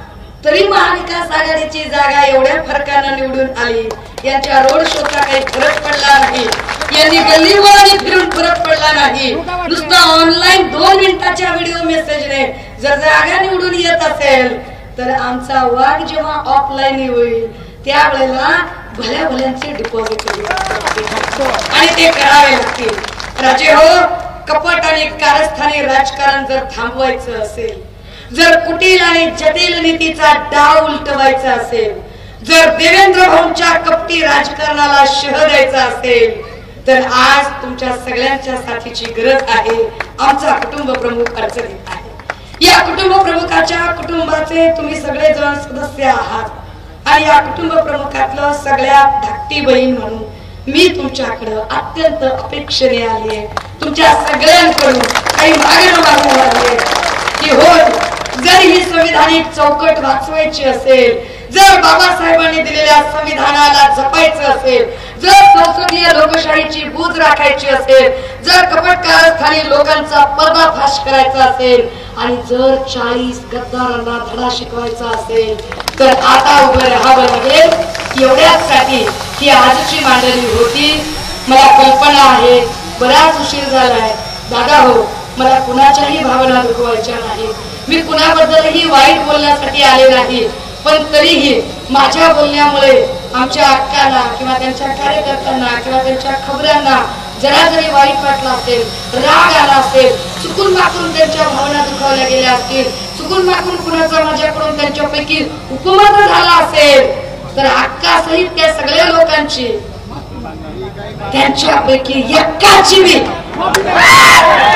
तरी महाविकास आघाडीची जागा एवढ्या फरकानं निवडून आली. यांच्या रोड शोचा काही फरक पडला नाही, यांनी गल्लीवारी फिरून फरक पडला नाही. नुसता ऑनलाईन 2 मिनिटाच्या व्हिडिओ मेसेजने जर जागा निवडून येत असेल तर आमचा वाघ जेव्हा ऑफलाईन होईल त्यावेळेला भल्या भल्यांचे डिपॉझिट आणि ते करावे लागतील. राजे हो, कपट आणि कारस्थानी राजकारण जर थांबवायचं असेल, जर कुटील आणि जटिल नीतीचा डाव उलटवायचा असेल, जर देवेंद्र भाऊंच्या कपटी राजकारणाला शह द्यायचा असेल तर आज तुमच्या सगळ्यांच्या साथीची गरज आहे. आमचा कुटुंब प्रमुख अडचणीत आहे. या कुटुंब प्रमुखाच्या कुटुंबाचे तुम्ही सगळेजण सदस्य आहात आणि या कुटुंब प्रमुखातलं सगळ्यात धाकटी बहीण म्हणून मी तुमच्याकडे अत्यंत अपेक्षेने आली आहे. तुमच्या सगळ्यांकडून काही मागणं मागू लागले की हो, जर ही संविधानिक चौकट वाचवायची असेल, जर बाबासाहेबांनी दिलेल्या संविधानाला जपायचं असेल, जर संसदीय लोकशाहीची बूज राखायची असेल, जर कपट कारस्थानी लोकांचा पर्दाफाश करायचा असेल आणि जर 40 गद्दारांना धडा शिकवायचा असेल तर आता उभं राहावं लागेल. एवढ्यासाठी ही आजची मांडणी होती. मला कल्पना आहे बराच उशीर झालाय. दादा हो, मला कुणाच्याही भावना दुखवायच्या नाही. मी कुणाबद्दलही वाईट बोलण्यासाठी आले नाही, पण तरीही माझ्या बोलण्यामुळे आमच्या अक्कांना किंवा त्यांच्या कार्यकर्त्यांना किंवा त्यांच्या खबरांना जरा जरी वाईट वाटलं असेल, राग आला असेल, चुकून माकून त्यांच्या भावना दुखावल्या गेल्या असतील, चुकून माकून कुणाचा माझ्याकडून त्यांच्यापैकी उपमत झाला असेल तर अक्का सहित त्या सगळ्या लोकांची त्यांच्यापैकी एकाची मी